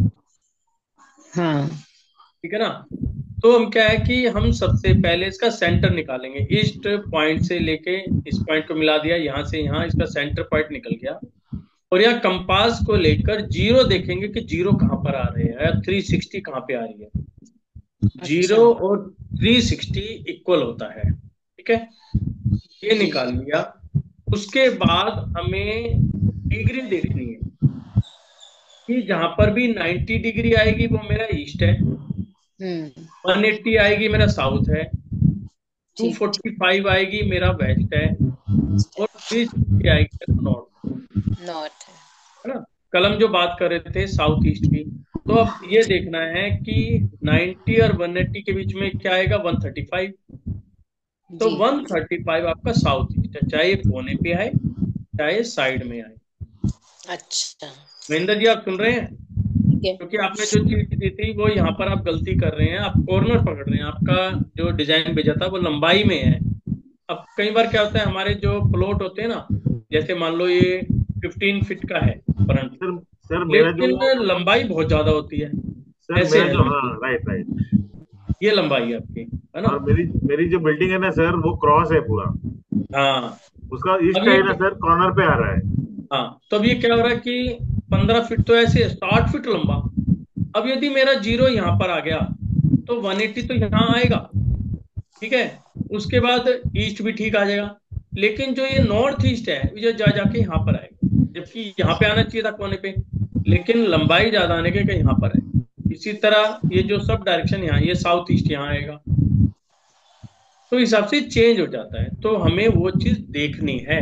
हाँ। ठीक है ना। तो हम क्या है कि हम सबसे पहले इसका सेंटर निकालेंगे। ईस्ट पॉइंट से लेके इस पॉइंट को मिला दिया, यहाँ से यहाँ इसका सेंटर पॉइंट निकल गया। और यहाँ कंपास को लेकर जीरो देखेंगे कि जीरो कहाँ पर आ रहे हैं, 360 कहाँ पे आ रही है। जीरो अच्छा। और 360 इक्वल होता है। ठीक है। ये जी। निकाल लिया। उसके बाद हमें डिग्री देखनी है कि जहां पर भी 90 डिग्री आएगी वो मेरा ईस्ट है, 180 आएगी मेरा साउथ है, ठीक। 245 आएगी मेरा वेस्ट है, और 360 आएगी मेरा नॉर्थ नॉर्थ है ना। कल हम जो बात कर रहे थे साउथ ईस्ट की, तो अब ये देखना है कि 90 और 180 के बीच में क्या आएगा, 135। तो जी। 135 आपका साउथ ईस्ट है, चाहे कोने पे आए चाहे साइड में आए। अच्छा। महेंद्र जी, आप सुन रहे हैं? ठीक है। क्योंकि आपने जो चीज दी थी वो यहाँ पर आप गलती कर रहे हैं, आप कॉर्नर पकड़ रहे हैं। आपका जो डिजाइन भेजा था वो लंबाई में है। अब कई बार क्या होता है, हमारे जो प्लॉट होते हैं ना, जैसे मान लो ये 15 फीट का है फ्रंट, सर सर मेरा जो लेकिन लंबाई बहुत ज्यादा होती है। सर ऐसे मेरा है जो बिल्कुल, हाँ राइट राइट। ये लंबाई है आपकी, है ना। और मेरी जो बिल्डिंग है ना सर, वो क्रॉस है पूरा। हाँ। उसका ईस्ट अब का ये है ना सर, कॉर्नर पे आ रहा है। हाँ, तो अब ये क्या हो रहा है कि 15 फीट तो ऐसे 60 फीट लंबा। अब यदि मेरा जीरो यहाँ पर आ गया तो 180 तो यहाँ आएगा। ठीक है। उसके बाद ईस्ट भी ठीक आ जाएगा, लेकिन जो ये नॉर्थ ईस्ट है ये जा जाके यहाँ पर आएगा, जबकि यहाँ पे आना चाहिए था कोने पे, लेकिन लंबाई ज्यादा आने के यहाँ पर है। इसी तरह ये जो सब डायरेक्शन यहाँ, ये साउथ ईस्ट यहाँ आएगा, तो इस हिसाब से चेंज हो जाता है। तो हमें वो चीज देखनी है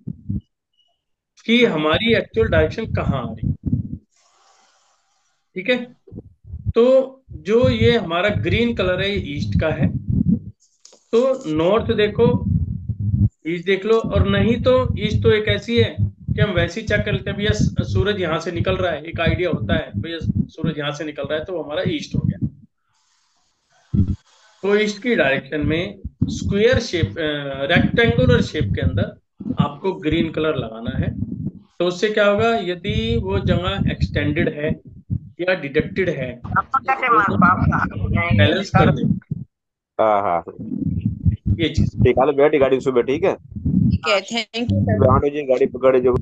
कि हमारी एक्चुअल डायरेक्शन कहाँ आ रही है। ठीक है। तो जो ये हमारा ग्रीन कलर है, ये ईस्ट का है। तो नॉर्थ देखो, ईस्ट देख लो, और नहीं तो ईस्ट तो एक ऐसी है कि हम वैसे ही चेक कर लेते हैं, भैया सूरज यहाँ से निकल रहा है, एक आइडिया होता है भैया सूरज यहाँ से निकल रहा है तो हमारा ईस्ट हो गया। तो ईस्ट की डायरेक्शन में स्क्वायर शेप, रेक्टेंगुलर शेप के अंदर आपको ग्रीन कलर लगाना है। तो उससे क्या होगा, यदि वो जगह एक्सटेंडेड है या डिडक्टेड है, बैलेंस कर दे। हाँ हाँ ये चीज ठीक है। बैठी गाड़ी सुबह, ठीक है। ठीक है। Thank you sir. 8 बजे गाड़ी पकड़े जो।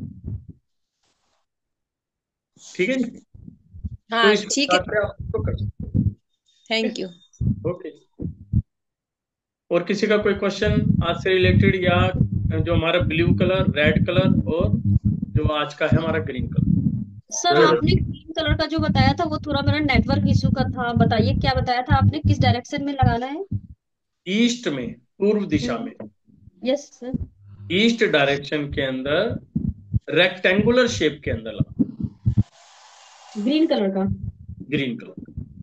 ठीक है जी। तो हाँ इस ठीक है। प्रकार से आप उसको कर सकते हैं। Thank you. ओके। और किसी का कोई क्वेश्चन आज से रिलेटेड, या जो हमारा ब्लू कलर, रेड कलर, और जो आज का है हमारा ग्रीन कलर? सर आपने ग्रीन कलर का जो बताया था वो थोड़ा मेरा नेटवर्क इशू का था, बताइए क्या बताया था आपने, किस डायरेक्शन में लगाना है? ईस्ट में, पूर्व दिशा में। Yes sir. ईस्ट डायरेक्शन के अंदर रेक्टेंगुलर शेप के अंदर लगा, ग्रीन कलर का। ग्रीन कलर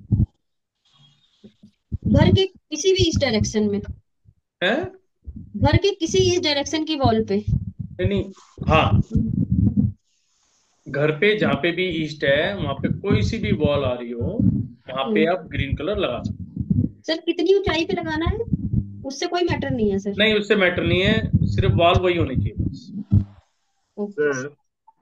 घर के किसी भी इस डायरेक्शन में है, घर के किसी इस डायरेक्शन की वॉल पे? नहीं, हाँ, घर पे जहाँ पे भी ईस्ट है वहां पे कोई सी भी वॉल आ रही हो, वहां पे आप ग्रीन कलर लगा सकते। सर कितनी ऊंचाई पे लगाना है? उससे कोई मैटर नहीं है सर? नहीं, उससे मैटर नहीं है, सिर्फ वॉल वही होनी चाहिए बस। ओके। सर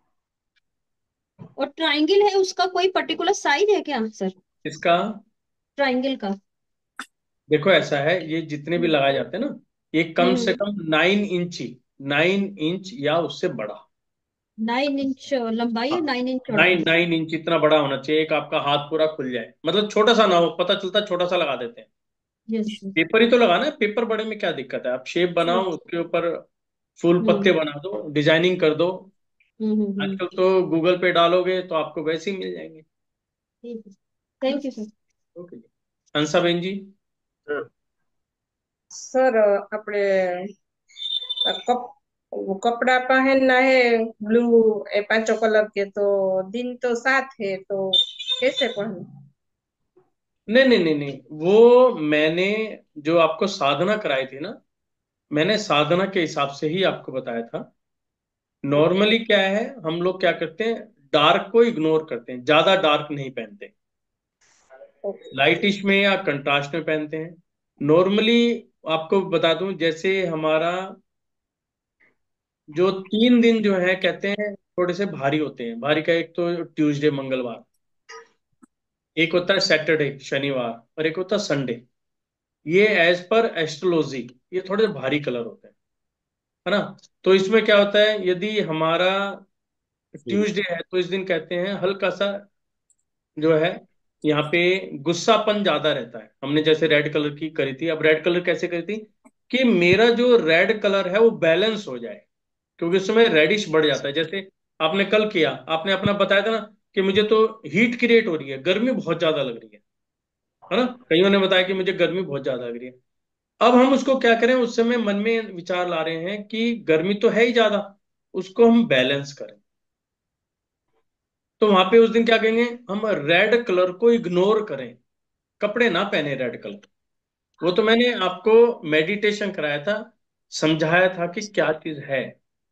और ट्राइंगल है, उसका कोई पर्टिकुलर साइज है क्या सर? इसका ट्राइंगल का? देखो ऐसा है, ये जितने भी लगाए जाते हैं ना, ये कम से हम्म। कम 9 इंच, 9 इंच या उससे बड़ा। 9 इंच लंबाई और 9 इंच चौड़ाई? 9 9 इंच इतना बड़ा होना चाहिए, एक आपका हाथ पूरा खुल जाए, मतलब छोटा सा ना हो, पता चलता छोटा सा लगा देते हैं। Yes sir. पेपर ही तो लगाना है, पेपर बड़े में क्या दिक्कत है, आप शेप बनाओ, यस। उसके ऊपर फूल पत्ते हम्म बना दो, डिजाइनिंग कर दो। हम्म। आजकल तो गूगल पे डालोगे तो आपको वैसे ही मिल जाएंगे। ठीक है, थैंक यू सर। ओके जी। हंसा बहन जी। सर सर આપણે कप वो कपड़ा पहनना है ब्लू, ए 5 कलर के, तो दिन तो 7 है, तो कैसे पहनूं? नहीं नहीं नहीं नहीं, वो मैंने जो आपको साधना कराई थी ना, मैंने साधना के हिसाब से ही आपको बताया था। नॉर्मली क्या है, हम लोग क्या करते हैं, डार्क को इग्नोर करते हैं, ज्यादा डार्क नहीं पहनते, लाइटिश में या कंट्रास्ट में पहनते हैं। नॉर्मली आपको बता दूं, जैसे हमारा जो 3 दिन जो है कहते हैं थोड़े से भारी होते हैं, भारी का एक तो ट्यूसडे मंगलवार, एक होता है सैटरडे शनिवार, और एक होता है संडे। ये एज पर एस्ट्रोलॉजी ये थोड़े से भारी कलर होते हैं, है ना। तो इसमें क्या होता है, यदि हमारा ट्यूसडे है तो इस दिन कहते हैं हल्का सा जो है यहाँ पे गुस्सापन ज्यादा रहता है। हमने जैसे रेड कलर की करी थी, अब रेड कलर कैसे करी थी कि मेरा जो रेड कलर है वो बैलेंस हो जाए, क्योंकि उस समय रेडिश बढ़ जाता है। जैसे आपने कल किया, आपने अपना बताया था ना कि मुझे तो हीट क्रिएट हो रही है, गर्मी बहुत ज्यादा लग रही है ना। कईयों ने बताया कि मुझे गर्मी बहुत ज्यादा लग रही है। अब हम उसको क्या करें, उस समय मन में विचार ला रहे हैं कि गर्मी तो है ही ज्यादा, उसको हम बैलेंस करें। तो वहां पे उस दिन क्या कहेंगे, हम रेड कलर को इग्नोर करें, कपड़े ना पहने रेड कलर। वो तो मैंने आपको मेडिटेशन कराया था, समझाया था कि क्या चीज है।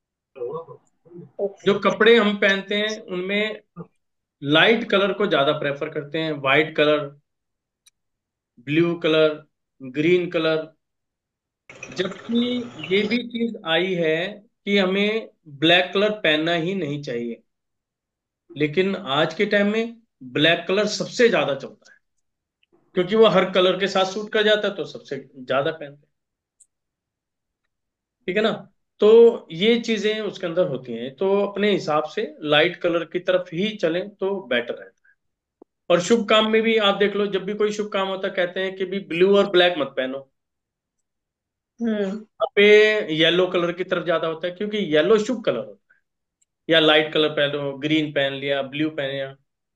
जो कपड़े हम पहनते हैं उनमें लाइट कलर को ज्यादा प्रेफर करते हैं, white colour, blue colour, green colour. जबकि ये भी चीज आई है कि हमें ब्लैक कलर पहनना ही नहीं चाहिए, लेकिन आज के टाइम में ब्लैक कलर सबसे ज्यादा चलता है, क्योंकि वो हर कलर के साथ सूट कर जाता है, तो सबसे ज्यादा पहनते हैं। ठीक है ना। तो ये चीजें उसके अंदर होती हैं, तो अपने हिसाब से लाइट कलर की तरफ ही चलें तो बेटर रहता है। और शुभ काम में भी आप देख लो, जब भी कोई शुभ काम होता है कहते हैं कि भी ब्लू और ब्लैक मत पहनो, हम्म। वहाँ पे येलो कलर की तरफ ज्यादा होता है, क्योंकि येलो शुभ कलर होता है। या लाइट कलर पहन लो, ग्रीन पहन लिया, ब्लू पहन लिया,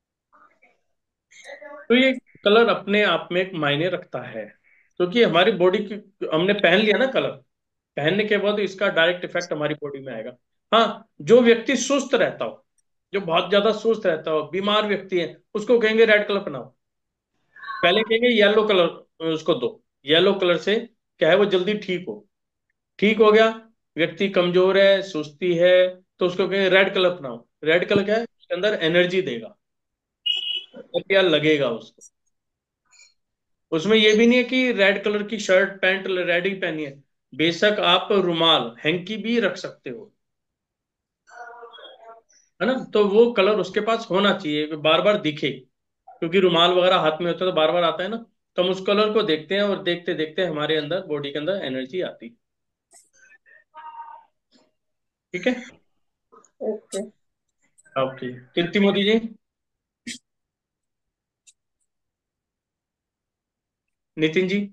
तो ये कलर अपने आप में एक मायने रखता है, क्योंकि हमारी बॉडी की, हमने पहन लिया ना कलर, पहनने के बाद इसका डायरेक्ट इफेक्ट हमारी बॉडी में आएगा। हाँ, जो व्यक्ति सुस्त रहता हो, जो बहुत ज्यादा सुस्त रहता हो, बीमार व्यक्ति है, उसको कहेंगे रेड कलर पहनाओ, पहले कहेंगे येलो कलर उसको दो, येलो कलर से क्या है वो जल्दी ठीक हो गया। व्यक्ति कमजोर है, सुस्ती है, तो उसको कहेंगे रेड कलर अपनाओ। रेड कलर क्या है, उसके अंदर एनर्जी देगा और क्या लगेगा उसको। उसमें ये भी नहीं है कि रेड कलर की शर्ट पैंट रेड ही पहनी है, बेशक आप रुमाल हैंकी भी रख सकते हो, है ना। तो वो कलर उसके पास होना चाहिए, बार बार दिखे, क्योंकि रुमाल वगैरह हाथ में होता है तो बार बार आता है ना, तो हम उस कलर को देखते हैं और देखते देखते हमारे अंदर बॉडी के अंदर एनर्जी आती है। ठीक है। ओके। ओके, कीर्ति मोदी जी। नितिन जी।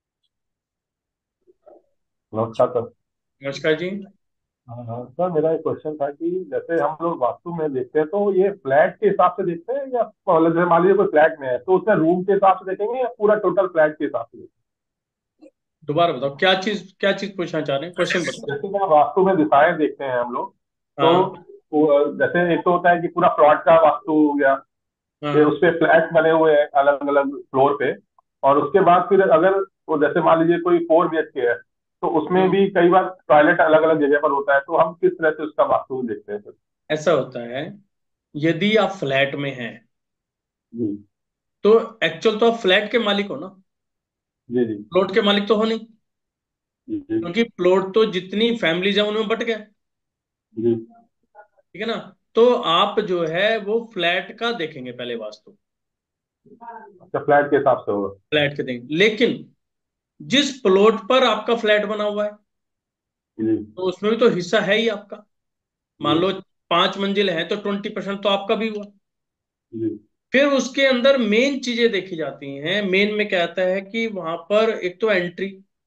नमस्कार सर। नमस्कार जी। हाँ सर, मेरा एक क्वेश्चन था कि जैसे हम लोग वास्तु में देखते हैं तो ये फ्लैट के हिसाब से देखते हैं, या मतलब जैसे मान लीजिए कोई फ्लैट में है तो उसमें रूम के हिसाब से देखेंगे, या पूरा टोटल फ्लैट के हिसाब से देखेंगे? दोबारा बताओ, क्या चीज पूछना चाह रहे हैं, क्वेश्चन बताओ। जैसे ना वास्तु में दिशाएं देखते हैं हम लोग, तो हाँ जैसे एक तो होता है कि पूरा प्लॉट का वास्तु हो गया, फिर हाँ उस पे फ्लैट बने हुए हैं अलग अलग फ्लोर पे, और उसके बाद फिर अगर वो जैसे मान लीजिए कोई 4 BHK है, तो उसमें भी कई बार टॉयलेट अलग अलग जगह पर होता है, तो हम किस तरह से उसका वास्तु देखते हैं सर? ऐसा होता है, यदि आप फ्लैट में हैं जी तो एक्चुअल तो आप फ्लैट के मालिक हो ना, जी जी। प्लॉट के मालिक तो हो नहीं। जी क्योंकि प्लॉट तो जितनी फैमिलीज है उनमें बट गया, जी। ठीक है ना। तो आप जो है वो फ्लैट का देखेंगे पहले वास्तु, अच्छा, फ्लैट के हिसाब से होगा। फ्लैट के देंगे, लेकिन जिस प्लॉट पर आपका फ्लैट बना हुआ है जी तो उसमें भी तो हिस्सा है ही आपका। मान जी लो 5 मंजिल है तो 20% तो आपका भी हुआ। जी फिर उसके अंदर मेन चीजें देखी जाती हैं। मेन में क्या आता है कि वहां पर एक तो एंट्री,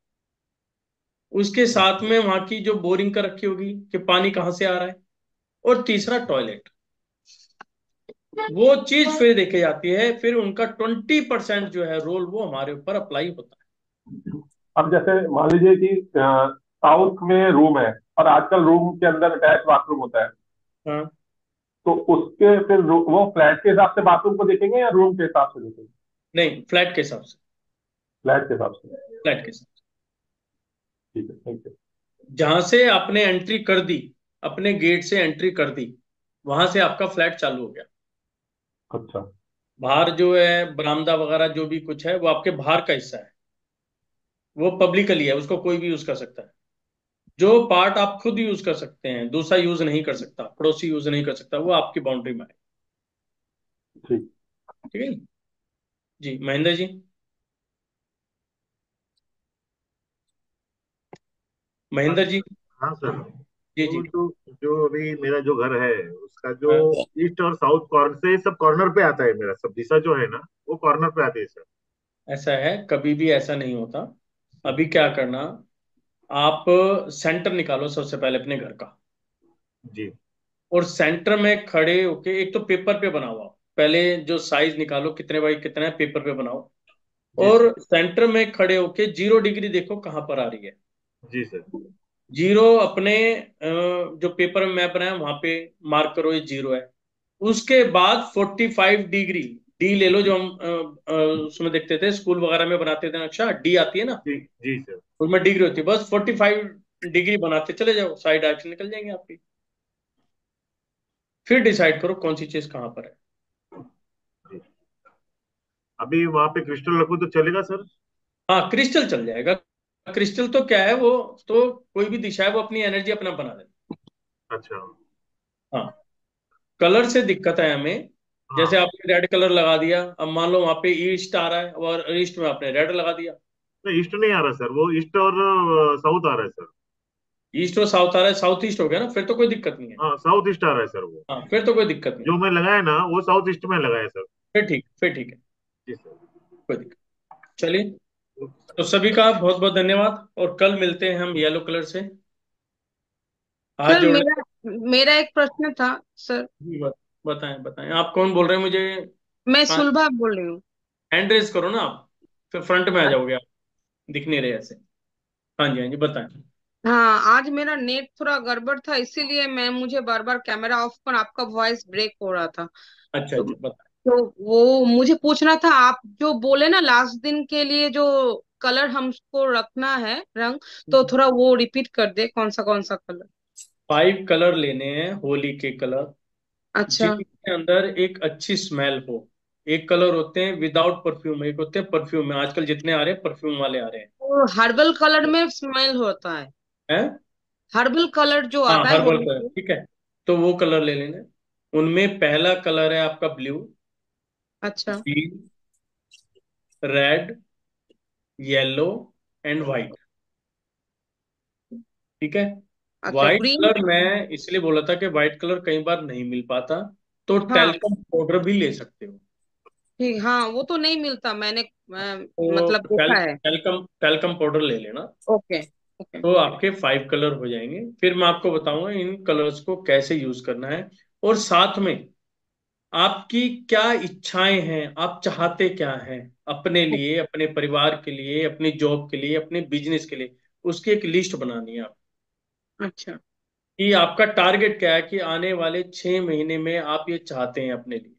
उसके साथ में वहां की जो बोरिंग कर रखी होगी कि पानी कहाँ से आ रहा है, और तीसरा टॉयलेट। वो चीज फिर देखी जाती है, फिर उनका 20% जो है रोल वो हमारे ऊपर अप्लाई होता अब जैसे मान लीजिए कि साउथ में रूम है और आजकल रूम के अंदर अटैच बाथरूम होता है, है। हाँ, तो उसके फिर वो फ्लैट के हिसाब से बाथरूम को देखेंगे या रूम के हिसाब से देखेंगे? नहीं, फ्लैट के हिसाब से, फ्लैट के हिसाब से। फ्लैट के हिसाब ठीक है, थैंक यू। से। जहां से आपने एंट्री कर दी, अपने गेट से एंट्री कर दी, वहां से आपका फ्लैट चालू हो गया। अच्छा बाहर जो है बरामदा वगैरह जो भी कुछ है वो आपके बाहर का हिस्सा है, वो पब्लिकली है, उसको कोई भी यूज कर सकता है। जो पार्ट आप खुद यूज कर सकते हैं, दूसरा यूज नहीं कर सकता, पड़ोसी यूज नहीं कर सकता, वो आपकी बाउंड्री में है। ठीक। ठीक है जी। महेंद्र जी, महेंद्र जी। हाँ सर। जी जी। तो जो जो अभी मेरा जो घर है उसका जो हाँ, ईस्ट और साउथ कॉर्नर से सब कॉर्नर पे आता है, मेरा सब दिशा जो है ना वो कॉर्नर पे आती है सर। ऐसा है, कभी भी ऐसा नहीं होता। अभी क्या करना, आप सेंटर निकालो सबसे पहले अपने घर का, जी और सेंटर में खड़े होके एक तो पेपर पे बनाओ आप। पहले जो साइज निकालो कितने बाई कितना है, पेपर पे बनाओ। जी और सर। सेंटर में खड़े होके 0 डिग्री देखो कहाँ पर आ रही है। जी सर। जीरो अपने जो पेपर में मैप बनाया वहां पे मार्क करो, ये 0 है। उसके बाद 45 डिग्री डी ले लो, जो हम उसमें देखते थे स्कूल वगैरह में बनाते थे नक्शा, डी आती है ना, जी जी सर। उसमें डिग्री होती है। बस 45 डिग्री बनाते चले जाओ, साइड डायरेक्शन निकल जाएंगे आपकी। फिर डिसाइड करो कौन सी चीज कहाँ पर है। जी। अभी वहां पे क्रिस्टल रखूं तो चलेगा सर? हाँ, क्रिस्टल चल जाएगा। क्रिस्टल तो क्या है, वो तो कोई भी दिशा है वो अपनी एनर्जी अपना बना देता अच्छा। है। हाँ, कलर से दिक्कत है हमें। हाँ। जैसे आपने रेड कलर लगा दिया, अब मान लो वहां पे ईस्ट आ रहा है और ईस्ट में आपने रेड लगा दिया। नहीं, ईस्ट नहीं आ रहा सर, वो ईस्ट और साउथ आ रहा है सर। ईस्ट और साउथ आ रहा है, साउथ ईस्ट हो गया ना, फिर तो कोई दिक्कत नहीं है। हाँ, साउथ ईस्ट आ रहा है सर वो। हाँ, फिर तो कोई दिक्कत नहीं जो है। मैं लगाया ना वो साउथ ईस्ट में लगाया सर। फिर ठीक है, जी सर। कोई दिक्कत। चलिए, तो सभी का बहुत बहुत धन्यवाद, और कल मिलते हैं हम येलो कलर से हाथ सर जोड़े। मेरा मेरा एक प्रश्न था सर। जी, बताएं बताएं, आप कौन बोल रहे हैं मुझे? मैं कहाँ? सुलभा बोल रही हूँ। हैंड रेज करो ना आप, फिर फ्रंट में आ जाओगे आप, दिख नहीं रहे ऐसे। हाँ जी, हाँ जी, बताएं। हाँ, आज मेरा नेट थोड़ा गड़बड़ था, इसीलिए मैं मुझे बार बार कैमरा ऑफ पर आपका वॉइस ब्रेक हो रहा था। अच्छा तो अच्छा, बताएं। तो वो मुझे पूछना था, आप जो बोले ना लास्ट दिन के लिए जो कलर हमको रखना है रंग, तो थोड़ा वो रिपीट कर दे, कौन सा कलर। 5 कलर लेने हैं, होली के कलर, अच्छा। जिनके अंदर एक अच्छी स्मेल हो। एक कलर होते हैं विदाउट परफ्यूम, एक होते हैं परफ्यूम में, आजकल जितने आ रहे हैं परफ्यूम वाले आ रहे हैं। वो हर्बल कलर में स्मेल होता है। हैं? हर्बल कलर जो हाँ, आता है हर्बल होली कलर, पे। ठीक है। तो वो कलर ले लेना। उनमें पहला कलर है आपका ब्लू, अच्छा। Green, red, yellow and white. ठीक है। अच्छा, व्हाइट ग्रीन। कलर मैं इसलिए बोला था कि व्हाइट कलर कई बार नहीं मिल पाता, तो हाँ टेल्कम पाउडर भी ले सकते हो। ठीक, हाँ वो तो नहीं मिलता, मैंने तो मतलब देखा है। टेल्कम पाउडर ले लेना। ओके। ओके। तो आपके 5 कलर हो जाएंगे। फिर मैं आपको बताऊंगा इन कलर्स को कैसे यूज करना है, और साथ में आपकी क्या इच्छाएं हैं, आप चाहते क्या हैं अपने लिए, अपने परिवार के लिए, अपनी जॉब के लिए, अपने बिजनेस के लिए, उसकी एक लिस्ट बनानी है आप। अच्छा। कि आपका टारगेट क्या है, कि आने वाले 6 महीने में आप ये चाहते हैं अपने लिए।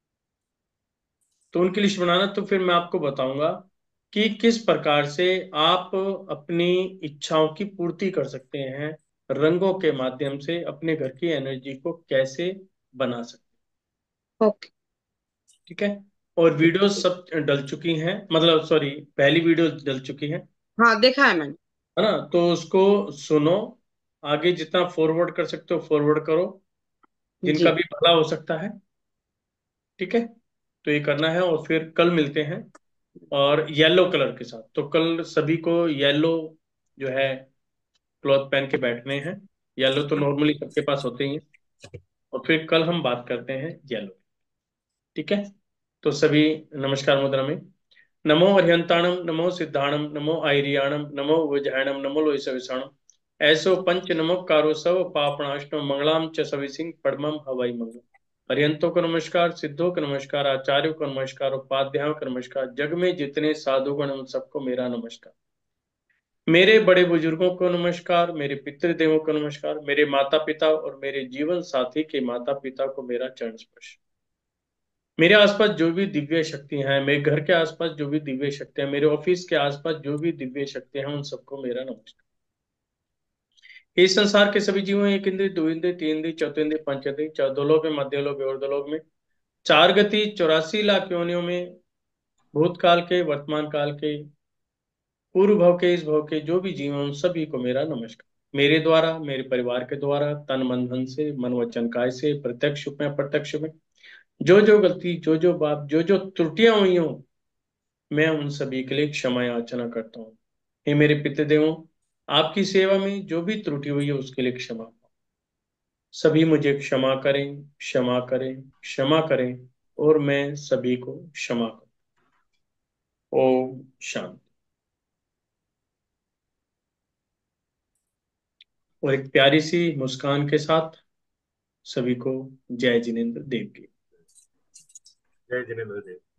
तो उनकी लिस्ट बनाना, तो फिर मैं आपको बताऊंगा कि किस प्रकार से आप अपनी इच्छाओं की पूर्ति कर सकते हैं, रंगों के माध्यम से अपने घर की एनर्जी को कैसे बना सकते ओके। हैं। ठीक है। और वीडियोस सब डल चुकी हैं, मतलब सॉरी, पहली वीडियो डल चुकी है। हाँ देखा है मैंने। है ना। तो उसको सुनो, आगे जितना फॉरवर्ड कर सकते हो फॉरवर्ड करो, जी। जिनका भी भला हो सकता है। ठीक है, तो ये करना है और फिर कल मिलते हैं। और येलो कलर के साथ, तो कल सभी को येलो जो है क्लॉथ पहन के बैठने हैं। येलो तो नॉर्मली सबके पास होते ही हैं। और फिर कल हम बात करते हैं येलो। ठीक है, तो सभी नमस्कार मुद्रा में। नमो अर्हंताणम, नमो सिद्धाणम, नमो आयरियाणम, नमो वज्रायणम, नमो लोहिसविषाणम। ऐसो पंच नमोकारो सव पापनाशनो मंगलाम च सविसिंह परमम हवाई मंगल। अर्हंतों को नमस्कार, सिद्धों को नमस्कार, आचार्यों को नमस्कार, उपाध्यायों को नमस्कार, जग में जितने साधुगण उन सबको मेरा नमस्कार। मेरे बड़े बुजुर्गों को नमस्कार, मेरे पितृदेवों को नमस्कार, मेरे माता पिता और मेरे जीवन साथी के माता पिता को मेरा चरण स्पर्श। मेरे आसपास जो भी दिव्य शक्तियां हैं, मेरे घर के आसपास जो भी दिव्य शक्तियां, मेरे ऑफिस के आसपास जो भी दिव्य शक्तियां हैं, उन सबको मेरा नमस्कार। इस संसार के सभी जीवों, एक इंद्रिय, दो इंद्रिय, तीन इंद्रिय, चौथे इंद्रिय, पंच इंद्रिय, चौदोलोक में, मध्यलोक और दलोक में, चार गति 84 लाख योनियों में, भूतकाल के, वर्तमान काल के, पूर्व भव के, इस भव के जो भी जीव हैं, उन सभी को मेरा नमस्कार। मेरे द्वारा, मेरे परिवार के द्वारा, तन मन धन से, मन वचन काय से, प्रत्यक्ष में अप्रत्यक्ष में, जो जो गलती, जो जो बात, जो जो त्रुटियां हुई हो, मैं उन सभी के लिए क्षमा याचना करता हूँ। हे मेरे पितृदेवों, आपकी सेवा में जो भी त्रुटि हुई है उसके लिए क्षमा। सभी मुझे क्षमा करें, क्षमा करें, क्षमा करें, और मैं सभी को क्षमा करूं। ओम शांति। और एक प्यारी सी मुस्कान के साथ सभी को जय जिनेन्द्र देव की। जय जिनेन्द्र देव।